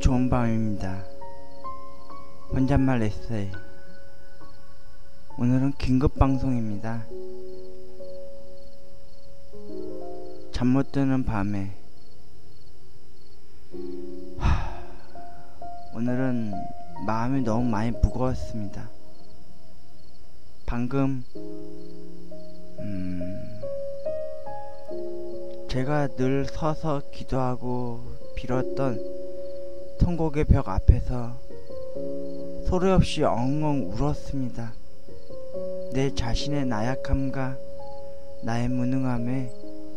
좋은 밤입니다. 혼잣말 에세이. 오늘은 긴급 방송입니다. 잠 못 드는 밤에 오늘은 마음이 너무 많이 무거웠습니다. 방금 제가 늘 서서 기도하고 빌었던 통곡의 벽 앞에서 소리 없이 엉엉 울었습니다. 내 자신의 나약함과 나의 무능함에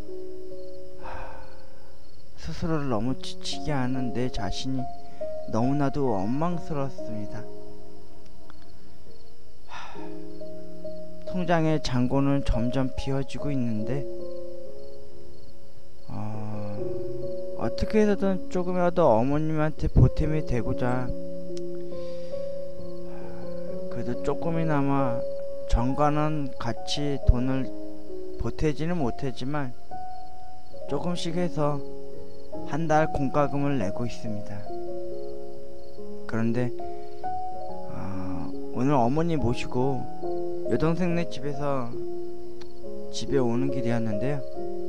스스로를 너무 지치게 하는 내 자신이 너무나도 원망스러웠습니다. 통장의 잔고는 점점 비어지고 있는데 어떻게 해서든 조금이라도 어머님한테 보탬이 되고자 그래도 조금이나마 전과는 같이 돈을 보태지는 못했지만 조금씩 해서 한 달 공과금을 내고 있습니다. 그런데 오늘 어머니 모시고 여동생네 집에서 집에 오는 길이었는데요.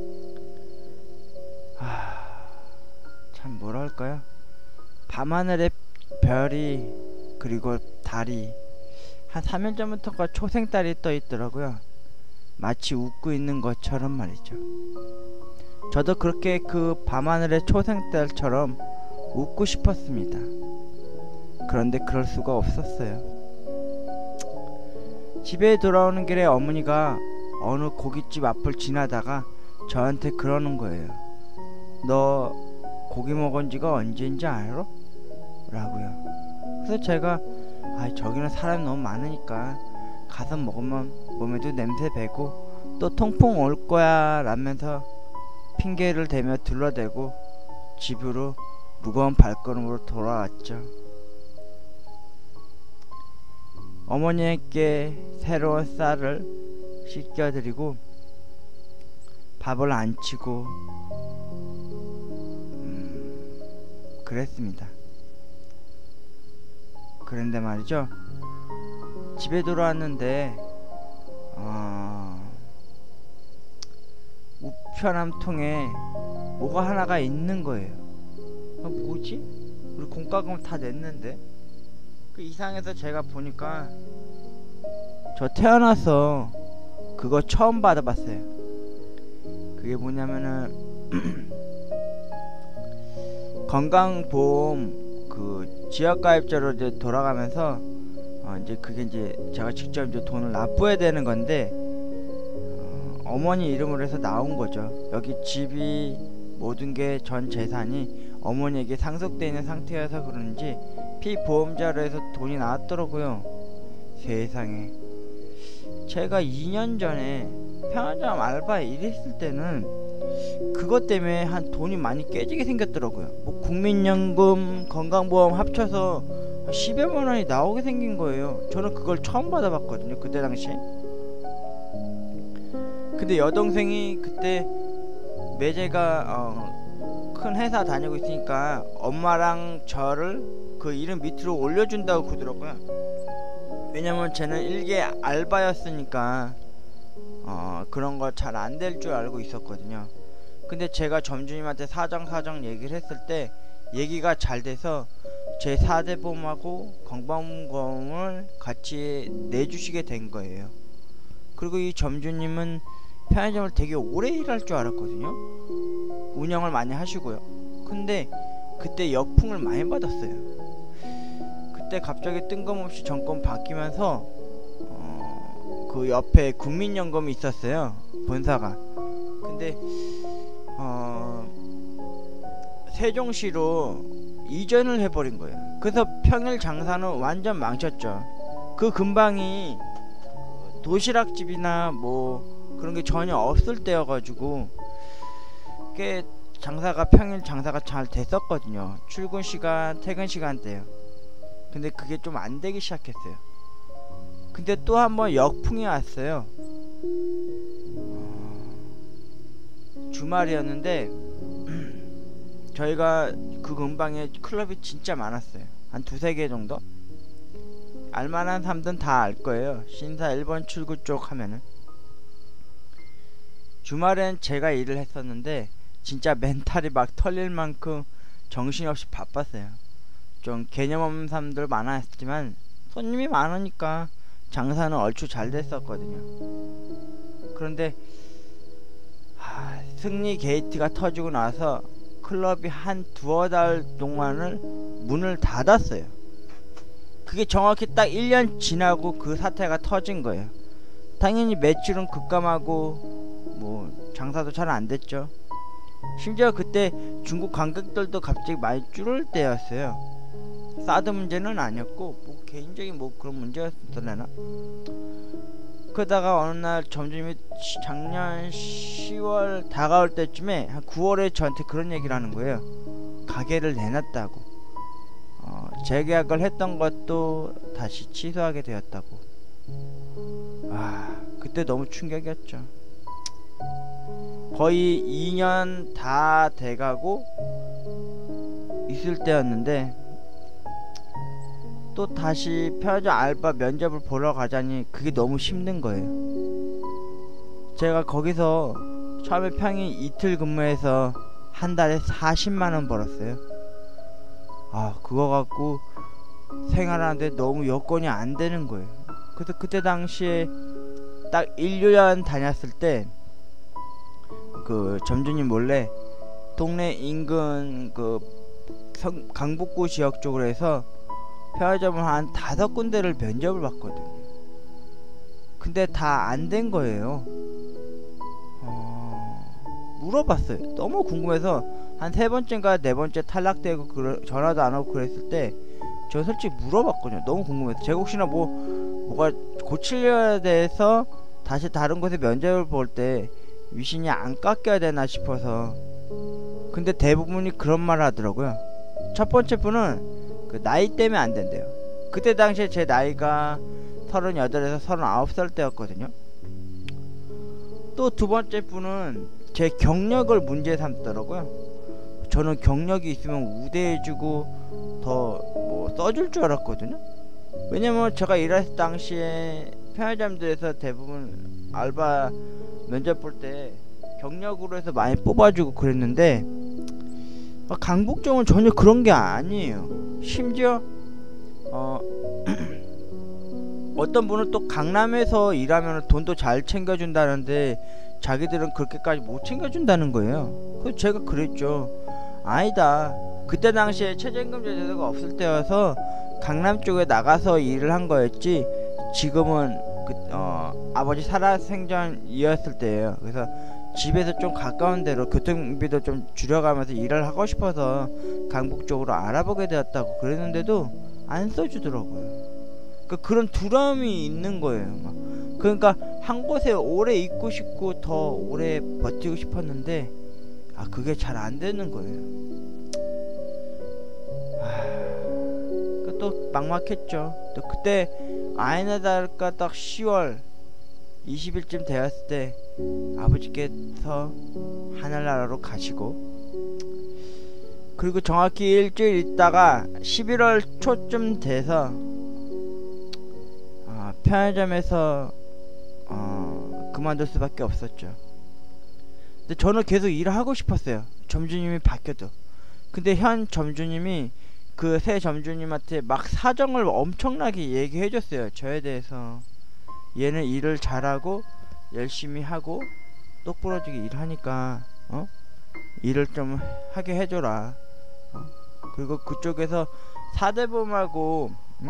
참 뭐랄까요, 밤하늘에 별이 그리고 달이 한 3일 전부터가 초생달이 떠 있더라고요. 마치 웃고 있는 것처럼 말이죠. 저도 그렇게 그 밤하늘의 초생달처럼 웃고 싶었습니다. 그런데 그럴 수가 없었어요. 집에 돌아오는 길에 어머니가 어느 고깃집 앞을 지나다가 저한테 그러는 거예요. 너 고기 먹은 지가 언제인지 알아? 라고요. 그래서 제가 저기는 사람이 너무 많으니까 가서 먹으면 몸에도 냄새 배고 또 통풍 올 거야 라면서 핑계를 대며 둘러대고 집으로 무거운 발걸음으로 돌아왔죠. 어머니에게 새로운 쌀을 씻겨드리고 밥을 안 치고 그랬습니다. 그런데 말이죠, 집에 돌아왔는데 우편함 통에 뭐가 하나가 있는 거예요. 뭐지? 우리 공과금 다 냈는데? 그 이상해서 제가 보니까 저 태어나서 그거 처음 받아봤어요. 그게 뭐냐면은 건강보험 그 지역가입자로 이제 돌아가면서 이제 그게 이제 제가 직접 이제 돈을 납부해야 되는 건데 어머니 이름으로 해서 나온 거죠. 여기 집이 모든 게 전 재산이 어머니에게 상속되어 있는 상태여서 그런지 피보험자로 해서 돈이 나왔더라고요. 세상에. 제가 2년 전에 편의점 알바에 일했을 때는 그것 때문에 한 돈이 많이 깨지게 생겼더라고요. 뭐 국민연금, 건강보험 합쳐서 10여만 원이 나오게 생긴 거예요. 저는 그걸 처음 받아봤거든요, 그때 당시에. 근데 여동생이 그때 매제가 큰 회사 다니고 있으니까 엄마랑 저를 그 이름 밑으로 올려준다고 그러더라고요. 왜냐면 쟤는 일개 알바였으니까 그런 거 잘 안 될 줄 알고 있었거든요. 근데 제가 점주님한테 사정 얘기를 했을 때 얘기가 잘 돼서 제 4대 보험하고 건강보험을 같이 내주시게 된 거예요. 그리고 이 점주님은 편의점을 되게 오래 일할 줄 알았거든요. 운영을 많이 하시고요. 근데 그때 역풍을 많이 받았어요. 그때 갑자기 뜬금없이 정권 바뀌면서 그 옆에 국민연금이 있었어요, 본사가. 근데 세종시로 이전을 해버린 거예요. 그래서 평일 장사는 완전 망쳤죠. 그 근방이 도시락집이나 뭐 그런 게 전혀 없을 때여가지고 꽤 장사가 평일 장사가 잘 됐었거든요. 출근 시간, 퇴근 시간대요. 근데 그게 좀 안 되기 시작했어요. 근데 또 한번 역풍이 왔어요. 주말이었는데 저희가 그 근방에 클럽이 진짜 많았어요. 한 두세 개 정도? 알만한 사람들은 다 알 거예요. 신사 1번 출구 쪽 하면은. 주말엔 제가 일을 했었는데 진짜 멘탈이 막 털릴 만큼 정신없이 바빴어요. 좀 개념 없는 사람들 많았지만 손님이 많으니까 장사는 얼추 잘 됐었거든요. 그런데 승리 게이트가 터지고 나서 클럽이 한 두어 달 동안을 문을 닫았어요. 그게 정확히 딱 1년 지나고 그 사태가 터진 거예요. 당연히 매출은 급감하고 뭐 장사도 잘 안 됐죠. 심지어 그때 중국 관객들도 갑자기 많이 줄을 때였어요. 사드 문제는 아니었고 뭐 개인적인 뭐 그런 문제였더래나. 그러다가 어느 날 점주님이 작년 10월 다가올 때쯤에 한 9월에 저한테 그런 얘기를 하는 거예요. 가게를 내놨다고. 재계약을 했던 것도 다시 취소하게 되었다고. 그때 너무 충격이었죠. 거의 2년 다 돼가고 있을 때였는데 또 다시 편의점 알바 면접을 보러 가자니 그게 너무 힘든 거예요. 제가 거기서 처음에 평일 이틀 근무해서 한 달에 40만원 벌었어요. 그거 갖고 생활하는데 너무 여건이 안 되는 거예요. 그래서 그때 당시에 딱 1년 다녔을 때 그 점주님 몰래 동네 인근 그 강북구 지역 쪽으로 해서 편의점을 한 5군데를 면접을 봤거든요. 근데 다 안 된 거예요. 물어봤어요. 너무 궁금해서 한 3번째인가 4번째 탈락되고 전화도 안 오고 그랬을 때 저 솔직히 물어봤거든요. 너무 궁금해서. 제가 혹시나 뭐가 고치려야 돼서 다시 다른 곳에 면접을 볼 때 위신이 안 깎여야 되나 싶어서. 근데 대부분이 그런 말을 하더라고요. 첫 번째 분은 그 나이 때문에 안 된대요. 그때 당시에 제 나이가 38에서 39살 때였거든요. 또 두 번째 분은 제 경력을 문제 삼더라고요. 저는 경력이 있으면 우대해주고 더 뭐 써줄 줄 알았거든요. 왜냐면 제가 일했을 당시에 편의점들에서 대부분 알바 면접 볼 때 경력으로 해서 많이 뽑아주고 그랬는데 강북점은 전혀 그런 게 아니에요. 심지어 어떤 분은 또 강남에서 일하면 돈도 잘 챙겨준다는데 자기들은 그렇게까지 못 챙겨준다는 거예요. 그래서 제가 그랬죠. 아니다. 그때 당시에 최저임금 제도가 없을 때여서 강남 쪽에 나가서 일을 한 거였지 지금은 아버지 살아생전이었을 때예요. 그래서 집에서 좀 가까운 데로 교통비도 좀 줄여가면서 일을 하고 싶어서 강북 쪽으로 알아보게 되었다고 그랬는데도 안 써주더라고요. 그러니까 그런 두려움이 있는 거예요. 막. 그러니까 한 곳에 오래 있고 싶고 더 오래 버티고 싶었는데 그게 잘 안 되는 거예요. 또 막막했죠. 또 그때 아이나 다를까 딱 10월 20일쯤 되었을 때 아버지께서 하늘나라로 가시고, 그리고 정확히 일주일 있다가 11월 초쯤 돼서 편의점에서 그만둘 수밖에 없었죠. 근데 저는 계속 일을 하고 싶었어요. 점주님이 바뀌어도. 근데 현 점주님이 그 새 점주님한테 막 사정을 엄청나게 얘기해줬어요. 저에 대해서. 얘는 일을 잘하고 열심히 하고 똑부러지게 일하니까 일을 좀 하게 해줘라. 그리고 그쪽에서 사대보험하고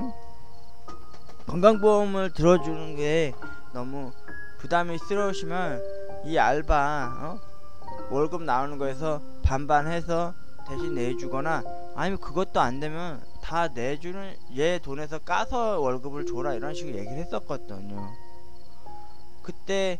건강보험을 들어주는 게 너무 부담이 스러우시면 이 알바 월급 나오는 거에서 반반 해서 대신 내주거나, 아니면 그것도 안 되면 다 내주는 얘 돈에서 까서 월급을 줘라, 이런 식으로 얘기를 했었거든요. 그때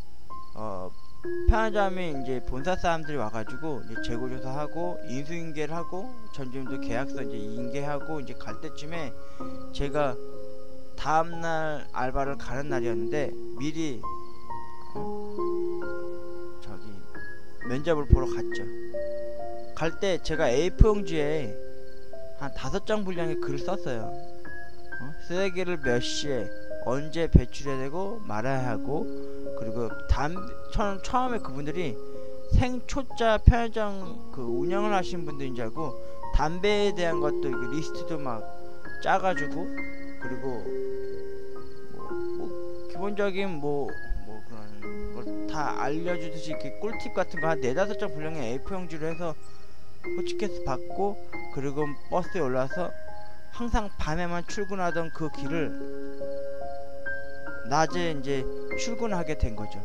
편의점에 이제 본사 사람들이 와가지고 이제 재고조사하고 인수인계를 하고 점주님도 계약서 이제 인계하고 이제 갈 때쯤에 제가 다음날 알바를 가는 날이었는데 미리 저기 면접을 보러 갔죠. 갈 때 제가 A4 용지에 한 5장 분량의 글을 썼어요. 쓰레기를 몇 시에 언제 배출해야 되고 말아야 하고, 그리고 처음에 그분들이 생초자 편의점 그 운영을 하시는 분들인 줄 알고 담배에 대한 것도 리스트도 막 짜가지고, 그리고 뭐 기본적인 뭐 그런 걸 다 알려주듯이 이렇게 꿀팁 같은 거 한 4-5장 분량의 A4 용지로 해서 호치케스 받고, 그리고 버스에 올라서 항상 밤에만 출근하던 그 길을 낮에 이제 출근하게 된 거죠.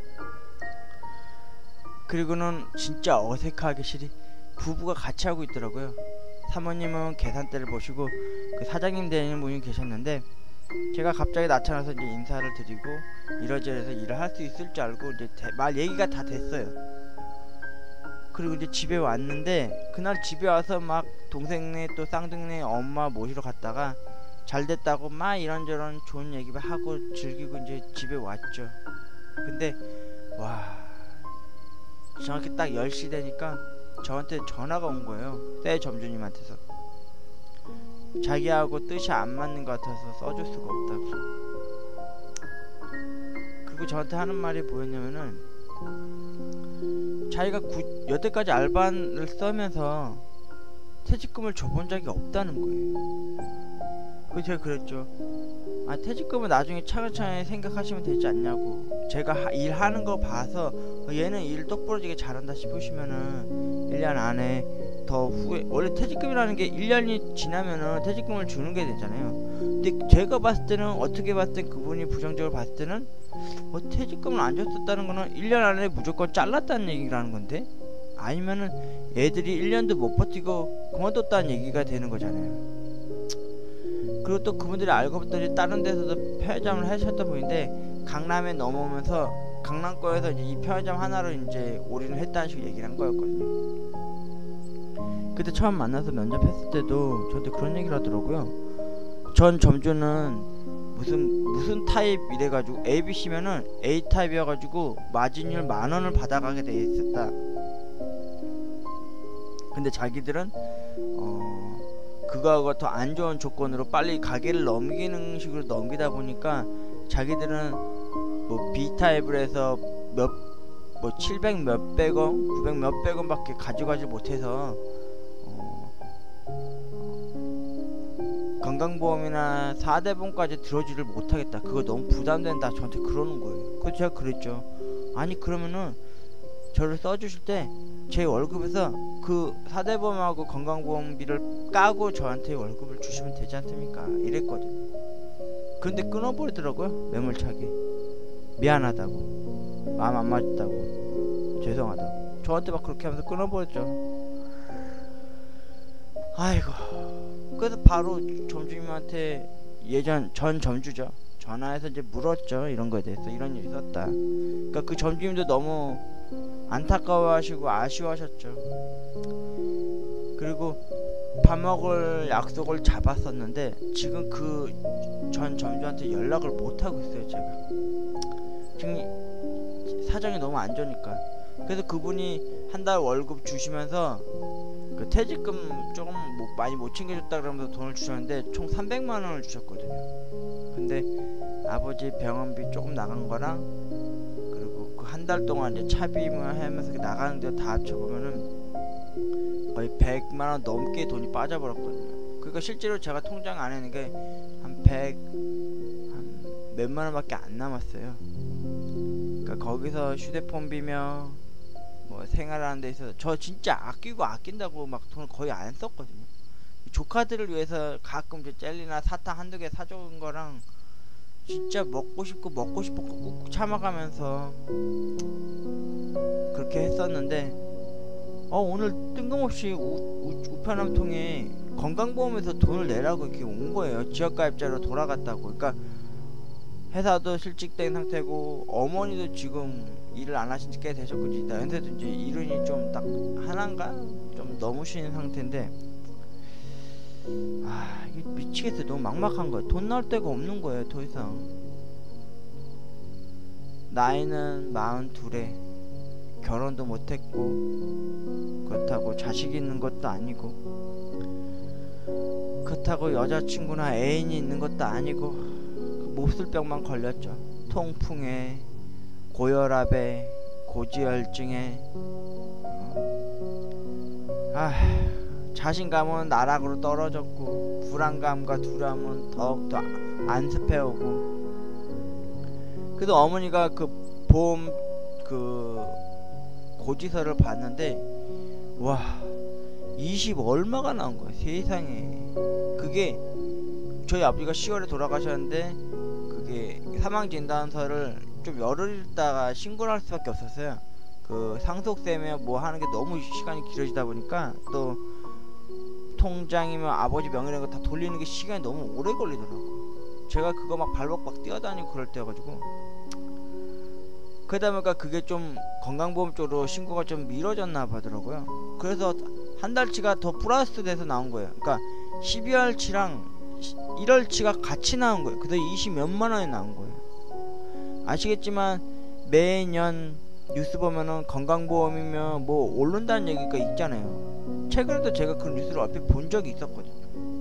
그리고는 진짜 어색하게 부부가 같이 하고 있더라고요. 사모님은 계산대를 보시고 그 사장님 되는 분이 계셨는데, 제가 갑자기 나타나서 이제 인사를 드리고 이러저러해서 일을 할 수 있을 줄 알고 이제 말 얘기가 다 됐어요. 그리고 이제 집에 왔는데, 그날 집에 와서 막 동생네 또 쌍둥이네 엄마 모시러 갔다가 잘 됐다고 막 이런저런 좋은 얘기 하고 즐기고 이제 집에 왔죠. 근데 와, 정확히 딱 10시 되니까 저한테 전화가 온 거예요. 새 점주님한테서 자기하고 뜻이 안 맞는 것 같아서 써줄 수가 없다고. 그리고 저한테 하는 말이 뭐였냐면은, 자기가 여태까지 알바를 쓰면서 퇴직금을 줘본 적이 없다는 거예요. 그래서 제가 그랬죠. 퇴직금은 나중에 차근차근 생각하시면 되지 않냐고. 제가 일하는 거 봐서 얘는 일 똑부러지게 잘한다 싶으시면은 1년 안에 더 후에, 원래 퇴직금이라는 게 1년이 지나면은 퇴직금을 주는 게 되잖아요. 근데 제가 봤을 때는, 어떻게 봤을 때 그분이 부정적으로 봤을 때는 퇴직금을 안 줬었다는 거는 1년 안에 무조건 잘랐다는 얘기라는 건데, 아니면은 애들이 1년도 못 버티고 그만뒀다는 얘기가 되는 거잖아요. 그리고 또 그분들이 알고 봤더니 다른 데서도 편의점을 하셨던 분인데, 강남에 넘어오면서 강남권에서 이제 이 편의점 하나로 이제 올인을 했다는 식으로 얘기를 한 거였거든요. 그때 처음 만나서 면접했을 때도 저한테 그런 얘기를 하더라고요. 전 점주는 무슨 타입 이래가지고 ABC면은 A 타입이어가지고 마진율 10,000원을 받아가게 돼 있었다. 근데 자기들은 그거하고 더 안 좋은 조건으로 빨리 가게를 넘기는 식으로 넘기다 보니까, 자기들은 뭐 B 타입을 해서 700 몇백 원, 900 몇백 원밖에 가져가지 못해서 건강보험이나 4대보험까지 들어주지를 못하겠다. 그거 너무 부담된다. 저한테 그러는 거예요. 그래서 제가 그랬죠. 아니 그러면은 저를 써주실 때 제 월급에서 그 4대보험하고 건강보험비를 까고 저한테 월급을 주시면 되지 않습니까? 이랬거든요. 근데 끊어버리더라고요. 매몰차게. 미안하다고, 마음 안 맞았다고, 죄송하다고 저한테 막 그렇게 하면서 끊어버렸죠. 아이고. 그래서 바로 점주님한테, 전 점주죠, 전화해서 이제 물었죠. 이런 거에 대해서 이런 일이 있었다. 그러니까 그 점주님도 너무 안타까워하시고 아쉬워하셨죠. 그리고 밥 먹을 약속을 잡았었는데 지금 그 전 점주한테 연락을 못 하고 있어요. 제가 지금 사정이 너무 안 좋으니까. 그래서 그분이 한 달 월급 주시면서 그 퇴직금 조금 많이 못 챙겨줬다 그러면서 돈을 주셨는데 총 300만 원을 주셨거든요. 근데 아버지 병원비 조금 나간 거랑, 그리고 그 한 달 동안 이제 차비만 하면서 나가는 데 다 합쳐보면은 거의 100만 원 넘게 돈이 빠져버렸거든요. 그러니까 실제로 제가 통장 안에 있는 게 한 몇만 원밖에 안 남았어요. 그러니까 거기서 휴대폰비며 뭐 생활하는 데 있어서 저 진짜 아끼고 아낀다고 막 돈을 거의 안 썼거든요. 조카들을 위해서 가끔 이제 젤리나 사탕 한두 개 사준 거랑, 진짜 먹고 싶고 꾹 참아가면서 그렇게 했었는데, 오늘 뜬금없이 우편함 통에 건강보험에서 돈을 내라고 이렇게 온 거예요. 지역가입자로 돌아갔다고. 그러니까 회사도 실직된 상태고, 어머니도 지금 일을 안 하신 지 꽤 되셨고, 연세도 이제 이른이 좀 딱 하나인가 좀 넘으신 상태인데, 이게 미치겠어요. 너무 막막한 거예요. 돈 나올 데가 없는 거예요. 더 이상. 나이는 42에 결혼도 못했고, 그렇다고 자식이 있는 것도 아니고, 그렇다고 여자친구나 애인이 있는 것도 아니고, 그 몹쓸병만 걸렸죠. 통풍에, 고혈압에, 고지혈증에. 자신감은 나락으로 떨어졌고, 불안감과 두려움은 더욱더 안습해오고. 그래도 어머니가 그 보험 그 고지서를 봤는데, 와, 20 얼마가 나온 거야 세상에. 그게 저희 아버지가 10월에 돌아가셨는데, 그게 사망진단서를 좀 열흘 있다가 신고를 할 수밖에 없었어요. 그 상속세며 뭐 하는 게 너무 시간이 길어지다 보니까, 또 통장이면 아버지 명의라는 거 다 돌리는 게 시간이 너무 오래 걸리더라고. 제가 그거 막 발벅박 뛰어다니고 그럴 때여가지고, 그러다 보니까 그게 좀 건강보험 쪽으로 신고가 좀 미뤄졌나 보더라고요. 그래서 한 달치가 더 플러스 돼서 나온 거예요. 그러니까 12월치랑 1월치가 같이 나온 거예요. 그래서 20 몇만 원이 나온 거예요. 아시겠지만 매년 뉴스 보면은 건강보험이면 뭐 오른다는 얘기가 있잖아요. 최근에도 제가 그 뉴스를 얼핏 본 적이 있었거든요.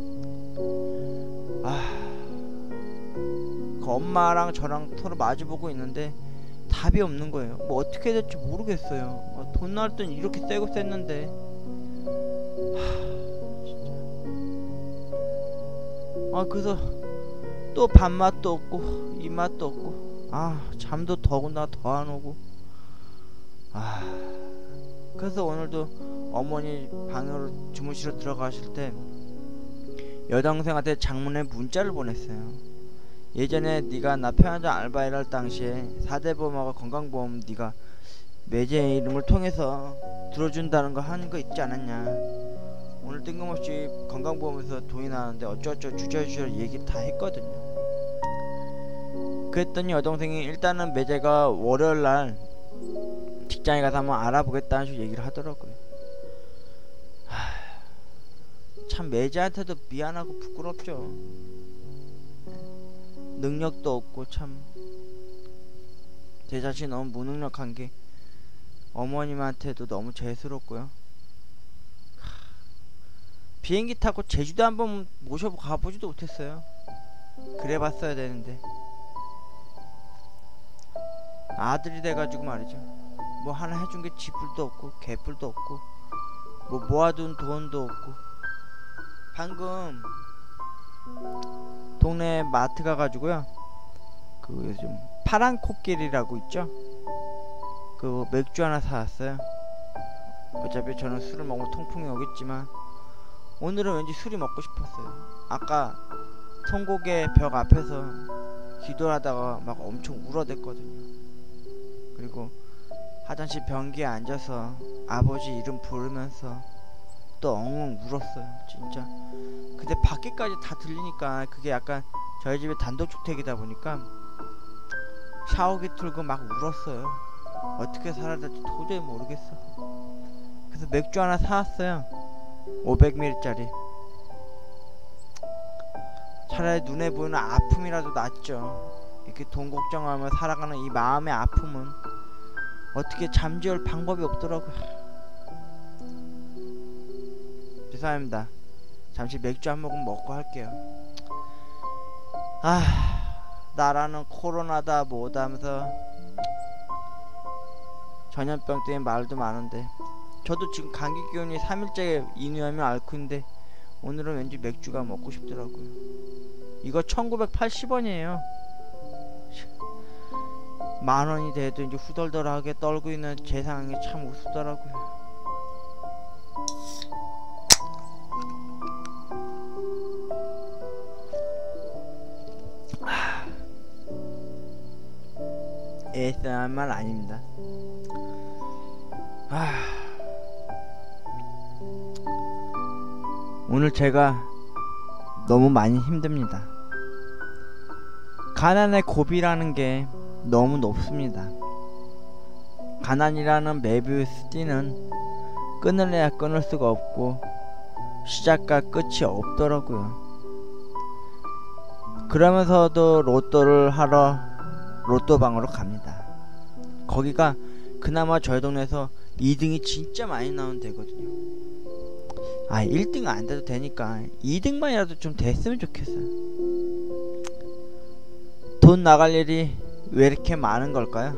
그 엄마랑 저랑 서로 마주보고 있는데 답이 없는 거예요. 뭐 어떻게 해야 될지 모르겠어요. 돈 나올 땐 이렇게 세고 셌는데. 진짜. 그래서 또 밥맛도 없고 입맛도 없고, 잠도 더구나 더 안 오고. 그래서 오늘도 어머니 방으로 주무시러 들어가실 때 여동생한테 장문의 문자를 보냈어요. 예전에 네가 나 편의점 알바일 할 당시에 4대 보험하고 건강보험 네가 매제 이름을 통해서 들어준다는 거 하는 거 있지 않았냐. 오늘 뜬금없이 건강보험에서 돈이 나왔는데 어쩌고저쩌고 주저주저 얘기 다 했거든요. 그랬더니 여동생이 일단은 매제가 월요일날 직장에 가서 한번 알아보겠다는 식으로 얘기를 하더라고요. 참 매제한테도 미안하고 부끄럽죠. 능력도 없고 참 제 자신이 너무 무능력한 게 어머님한테도 너무 죄스럽고요. 비행기 타고 제주도 한번 모셔 가보지도 못했어요. 그래 봤어야 되는데. 아들이 돼가지고 말이죠. 뭐 하나 해준 게 지불도 없고 개뿔도 없고 뭐 모아둔 돈도 없고. 방금 동네 마트 가가지고요, 그 요즘 파란 코끼리라고 있죠. 그 맥주 하나 사왔어요. 어차피 저는 술을 먹으면 통풍이 오겠지만 오늘은 왠지 술이 먹고 싶었어요. 아까 통곡의 벽 앞에서 기도를 하다가 막 엄청 울어댔거든요. 그리고 화장실 변기에 앉아서 아버지 이름 부르면서 또 엉엉 울었어요. 진짜. 근데 밖에까지 다 들리니까, 그게 약간 저희 집이 단독주택이다 보니까 샤워기 틀고 막 울었어요. 어떻게 살아야 될지 도저히 모르겠어. 그래서 맥주 하나 사왔어요. 500ml짜리. 차라리 눈에 보이는 아픔이라도 낫죠. 이렇게 돈 걱정하며 살아가는 이 마음의 아픔은 어떻게 잠재울 방법이 없더라고요. 죄송합니다. 잠시 맥주 한 모금 먹고 할게요. 나라는 코로나다 뭐다 하면서 전염병 때문에 말도 많은데, 저도 지금 감기 기운이 3일째 인후염이 앓고 있는데 오늘은 왠지 맥주가 먹고 싶더라고요. 이거 1980원이에요. 만원이 돼도 이제 후덜덜하게 떨고 있는 제 상황이 참 우습더라고요. ASMR 아닙니다. 오늘 제가 너무 많이 힘듭니다. 가난의 고비라는 게 너무 높습니다. 가난이라는 메비우스 띠는 끊을래야 끊을 수가 없고 시작과 끝이 없더라고요. 그러면서도 로또를 하러 로또방으로 갑니다. 거기가 그나마 저희 동네에서 2등이 진짜 많이 나오는 데거든요. 1등 안 돼도 되니까 2등만이라도 좀 됐으면 좋겠어요. 돈 나갈 일이 왜 이렇게 많은 걸까요?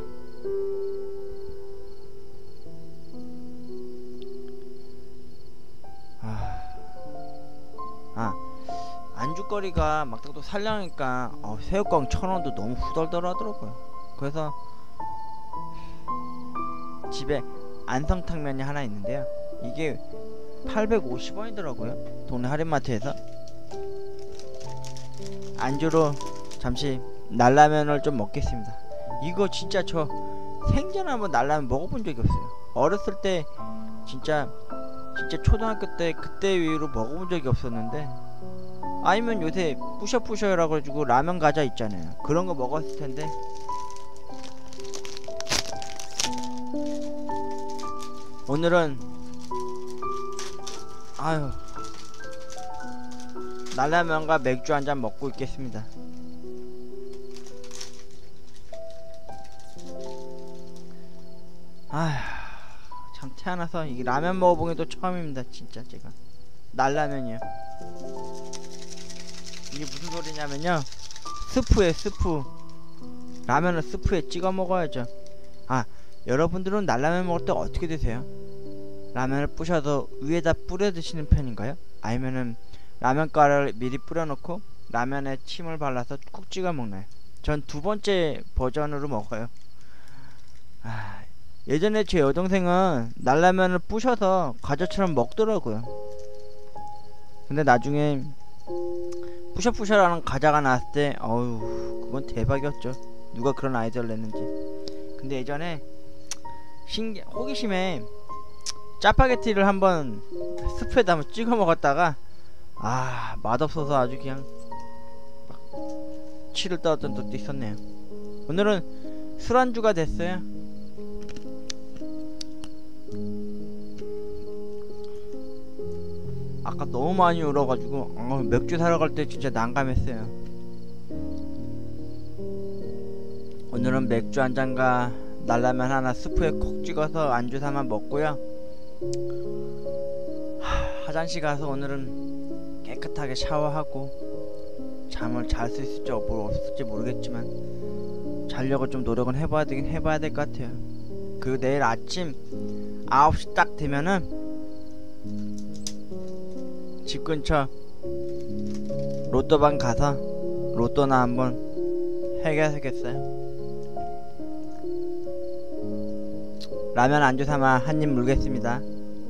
안주거리가 막상 또 살려니까 새우깡 1,000원도 너무 후덜덜하더라고요. 그래서 집에 안성탕면이 하나 있는데요, 이게 850원이더라고요 동네 할인마트에서. 안주로 잠시 날라면을 좀 먹겠습니다. 이거 진짜 저 생전에 한번 날라면 먹어본 적이 없어요. 어렸을 때 진짜 초등학교 때 그때 이후로 먹어본 적이 없었는데, 아니면 요새 뿌셔뿌셔라고 해가지고 라면 과자 있잖아요, 그런 거 먹었을 텐데. 오늘은 날라면과 맥주 한잔 먹고 있겠습니다. 참 태어나서 이 라면 먹어본 게 또 처음입니다. 진짜 제가 날라면이요. 이게 무슨 소리냐면요, 스프에 스프, 라면을 스프에 찍어 먹어야죠. 여러분들은 날라면 먹을 때 어떻게 드세요? 라면을 부셔서 위에다 뿌려 드시는 편인가요? 아니면은 라면가루를 미리 뿌려놓고 라면에 침을 발라서 쿡 찍어 먹나요? 전 두 번째 버전으로 먹어요. 예전에 제 여동생은 날라면을 부셔서 과자처럼 먹더라고요. 근데 나중에 뿌셔뿌셔라는 과자가 나왔을 때 그건 대박이었죠. 누가 그런 아이디어를 냈는지. 근데 예전에 호기심에 짜파게티를 한번 스프에다 한번 찍어 먹었다가 맛없어서 아주 그냥 막 치를 떨었던 적도 있었네요. 오늘은 술안주가 됐어요. 아까 너무 많이 울어가지고 맥주 사러 갈 때 진짜 난감했어요. 오늘은 맥주 한 잔과 날라면 하나 스프에 콕 찍어서 안주 삼아 먹고요. 화장실 가서 오늘은 깨끗하게 샤워하고 잠을 잘 수 있을지 없을지 모르겠지만 자려고 좀 노력은 해봐야 될 것 같아요. 그리고 내일 아침 9시 딱 되면은 집 근처 로또방 가서 로또나 한번 해야겠어요. 라면 안주 삼아 한 입 물겠습니다.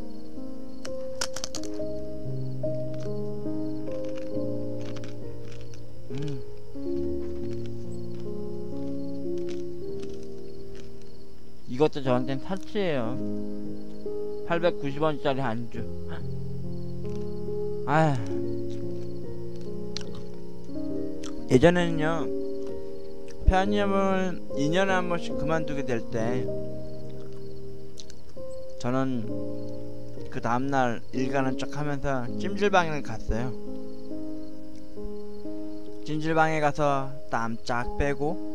이것도 저한테는 사치예요. 890원짜리 안주. 예전에는요, 편의점을 2년에 한 번씩 그만두게 될 때 저는 그 다음날 일 가는 척 하면서 찜질방에 갔어요. 찜질방에 가서 땀 쫙 빼고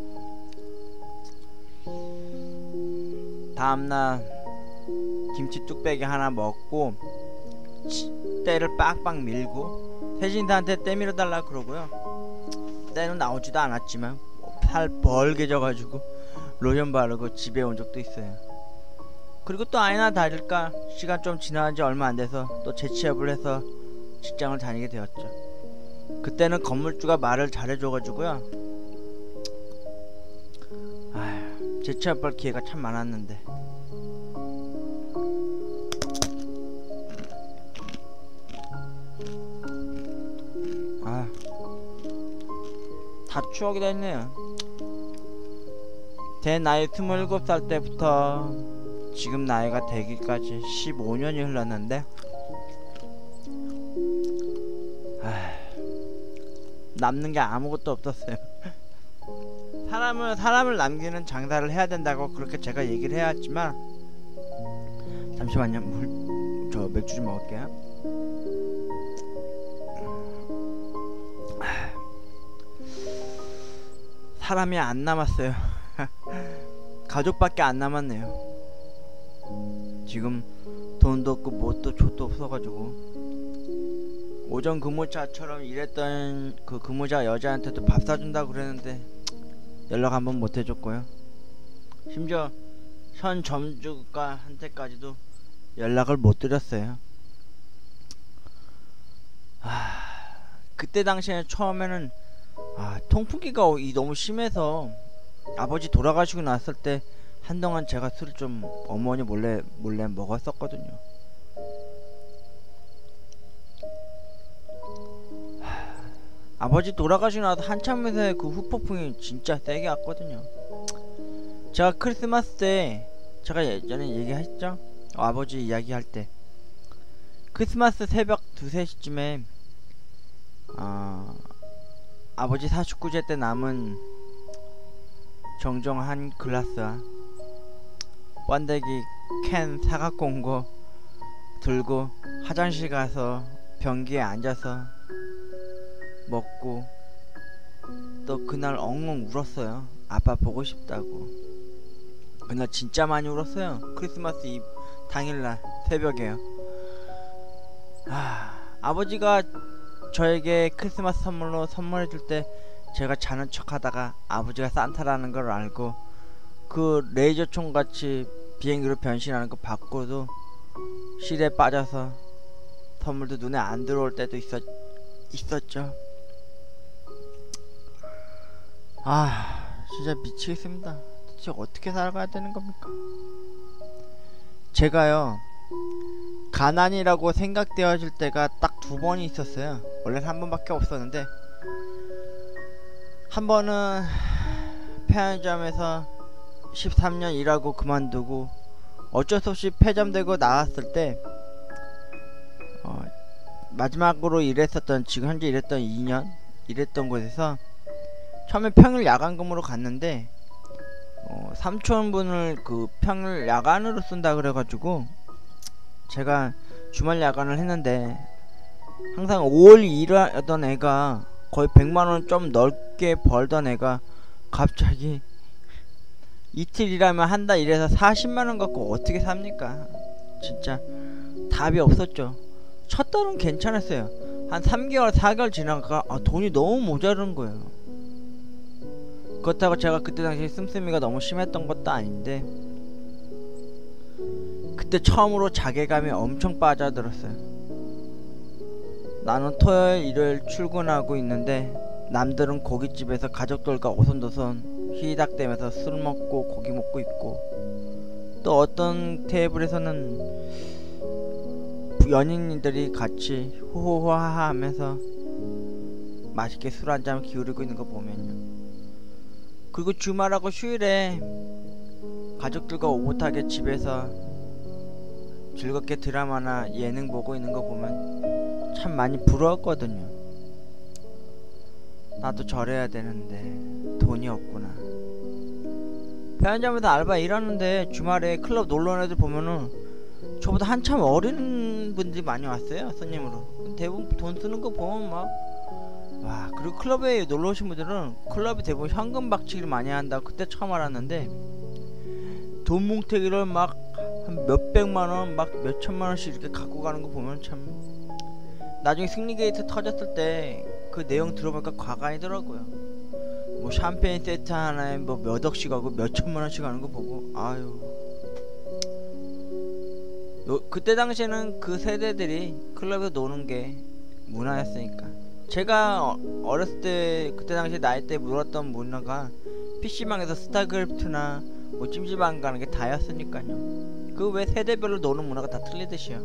다음날 김치 뚝배기 하나 먹고 때를 빡빡 밀고 세진이한테 때 밀어달라 그러고요. 때는 나오지도 않았지만 팔 벌게져가지고 로션 바르고 집에 온 적도 있어요. 그리고 또 아니나 다를까 시간 좀 지난 지 얼마 안 돼서 또 재취업을 해서 직장을 다니게 되었죠. 그때는 건물주가 말을 잘해줘가지고요, 재취업할 기회가 참 많았는데. 다 추억이 됐네요. 제 나이 27살 때부터 지금 나이가 되기까지 15년이 흘렀는데 남는 게 아무것도 없었어요. 사람을 남기는 장사를 해야 된다고 그렇게 제가 얘기를 해왔지만, 잠시만요, 저 맥주 좀 먹을게요. 사람이 안 남았어요. 가족밖에 안 남았네요. 지금 돈도 없고 뭣도 족도 없어가지고 오전 근무자처럼 일했던 그 근무자 여자한테도 밥 사준다고 그랬는데 연락 한번 못 해줬고요. 심지어 현 점주가한테까지도 연락을 못 드렸어요. 그때 당시에 처음에는 통풍기가 너무 심해서 아버지 돌아가시고 났을 때 한동안 제가 술을 좀 어머니 몰래 먹었었거든요. 아버지 돌아가시고 나서 한참 후에 그 후폭풍이 진짜 세게 왔거든요. 제가 크리스마스 때 제가 예전에 얘기했죠? 아버지 이야기할 때 크리스마스 새벽 2, 3시쯤에 아버지 49제 때 남은 정정한 글라스와 번데기 캔 사갖고 온 거 들고 화장실 가서 변기에 앉아서 먹고 또 그날 엉엉 울었어요. 아빠 보고 싶다고. 그날 진짜 많이 울었어요. 크리스마스 이브 당일날 새벽에요. 아버지가 저에게 크리스마스 선물로 선물해줄 때 제가 자는 척 하다가 아버지가 산타라는 걸 알고 그 레이저총 같이 비행기로 변신하는 거 받고도 실에 빠져서 선물도 눈에 안 들어올 때도 있었죠. 진짜 미치겠습니다. 도대체 어떻게 살아가야 되는 겁니까? 제가요 가난이라고 생각되어질 때가 딱 2번이 있었어요. 원래는 1번밖에 없었는데 한 번은 편의점에서 13년 일하고 그만두고 어쩔 수 없이 폐점되고 나왔을 때 마지막으로 일했었던 지금 현재 일했던 2년 일했던 곳에서 처음에 평일 야간 근무로 갔는데 삼촌분을 그 평일 야간으로 쓴다 그래가지고 제가 주말 야간을 했는데 항상 5월 일하던 애가 거의 100만원 좀 넓게 벌던 애가 갑자기 이틀 일하면 한 달 일해서 40만원 갖고 어떻게 삽니까? 진짜 답이 없었죠. 첫 달은 괜찮았어요. 한 3개월 4개월 지나가 돈이 너무 모자른 거예요. 그렇다고 제가 그때 당시 씀씀이가 너무 심했던 것도 아닌데 그때 처음으로 자괴감이 엄청 빠져들었어요. 나는 토요일 일요일 출근하고 있는데 남들은 고깃집에서 가족들과 오손도손 희닥대면서 술 먹고 고기 먹고 있고 또 어떤 테이블에서는 연인들이 같이 호호하하 하면서 맛있게 술 한잔 기울이고 있는 거 보면요. 그리고 주말하고 휴일에 가족들과 오붓하게 집에서 즐겁게 드라마나 예능 보고 있는 거 보면 참 많이 부러웠거든요. 나도 저래야 되는데 돈이 없구나. 편의점에서 알바 일하는데 주말에 클럽 놀러온 애들 보면은 저보다 한참 어린 분들이 많이 왔어요. 손님으로. 대부분 돈 쓰는 거 보면 막 와, 그리고 클럽에 놀러 오신 분들은 클럽이 대부분 현금 박치기를 많이 한다고 그때 처음 알았는데 돈 뭉태기를 막 한 몇백만원 막 몇천만원씩 이렇게 갖고 가는 거 보면 참 나중에 승리 게이트 터졌을 때 그 내용 들어보니까 과간이더라고요. 뭐 샴페인 세트 하나에 뭐 몇 억씩 하고 몇천만원씩 하는 거 보고 아유. 그때 당시에는 그 세대들이 클럽에서 노는 게 문화였으니까. 제가 어렸을 때 그때 당시 나이 때 놀았던 문화가 PC방에서 스타크래프트나 뭐 찜질방 가는 게 다였으니까요. 그 왜 세대별로 노는 문화가 다 틀리듯이요.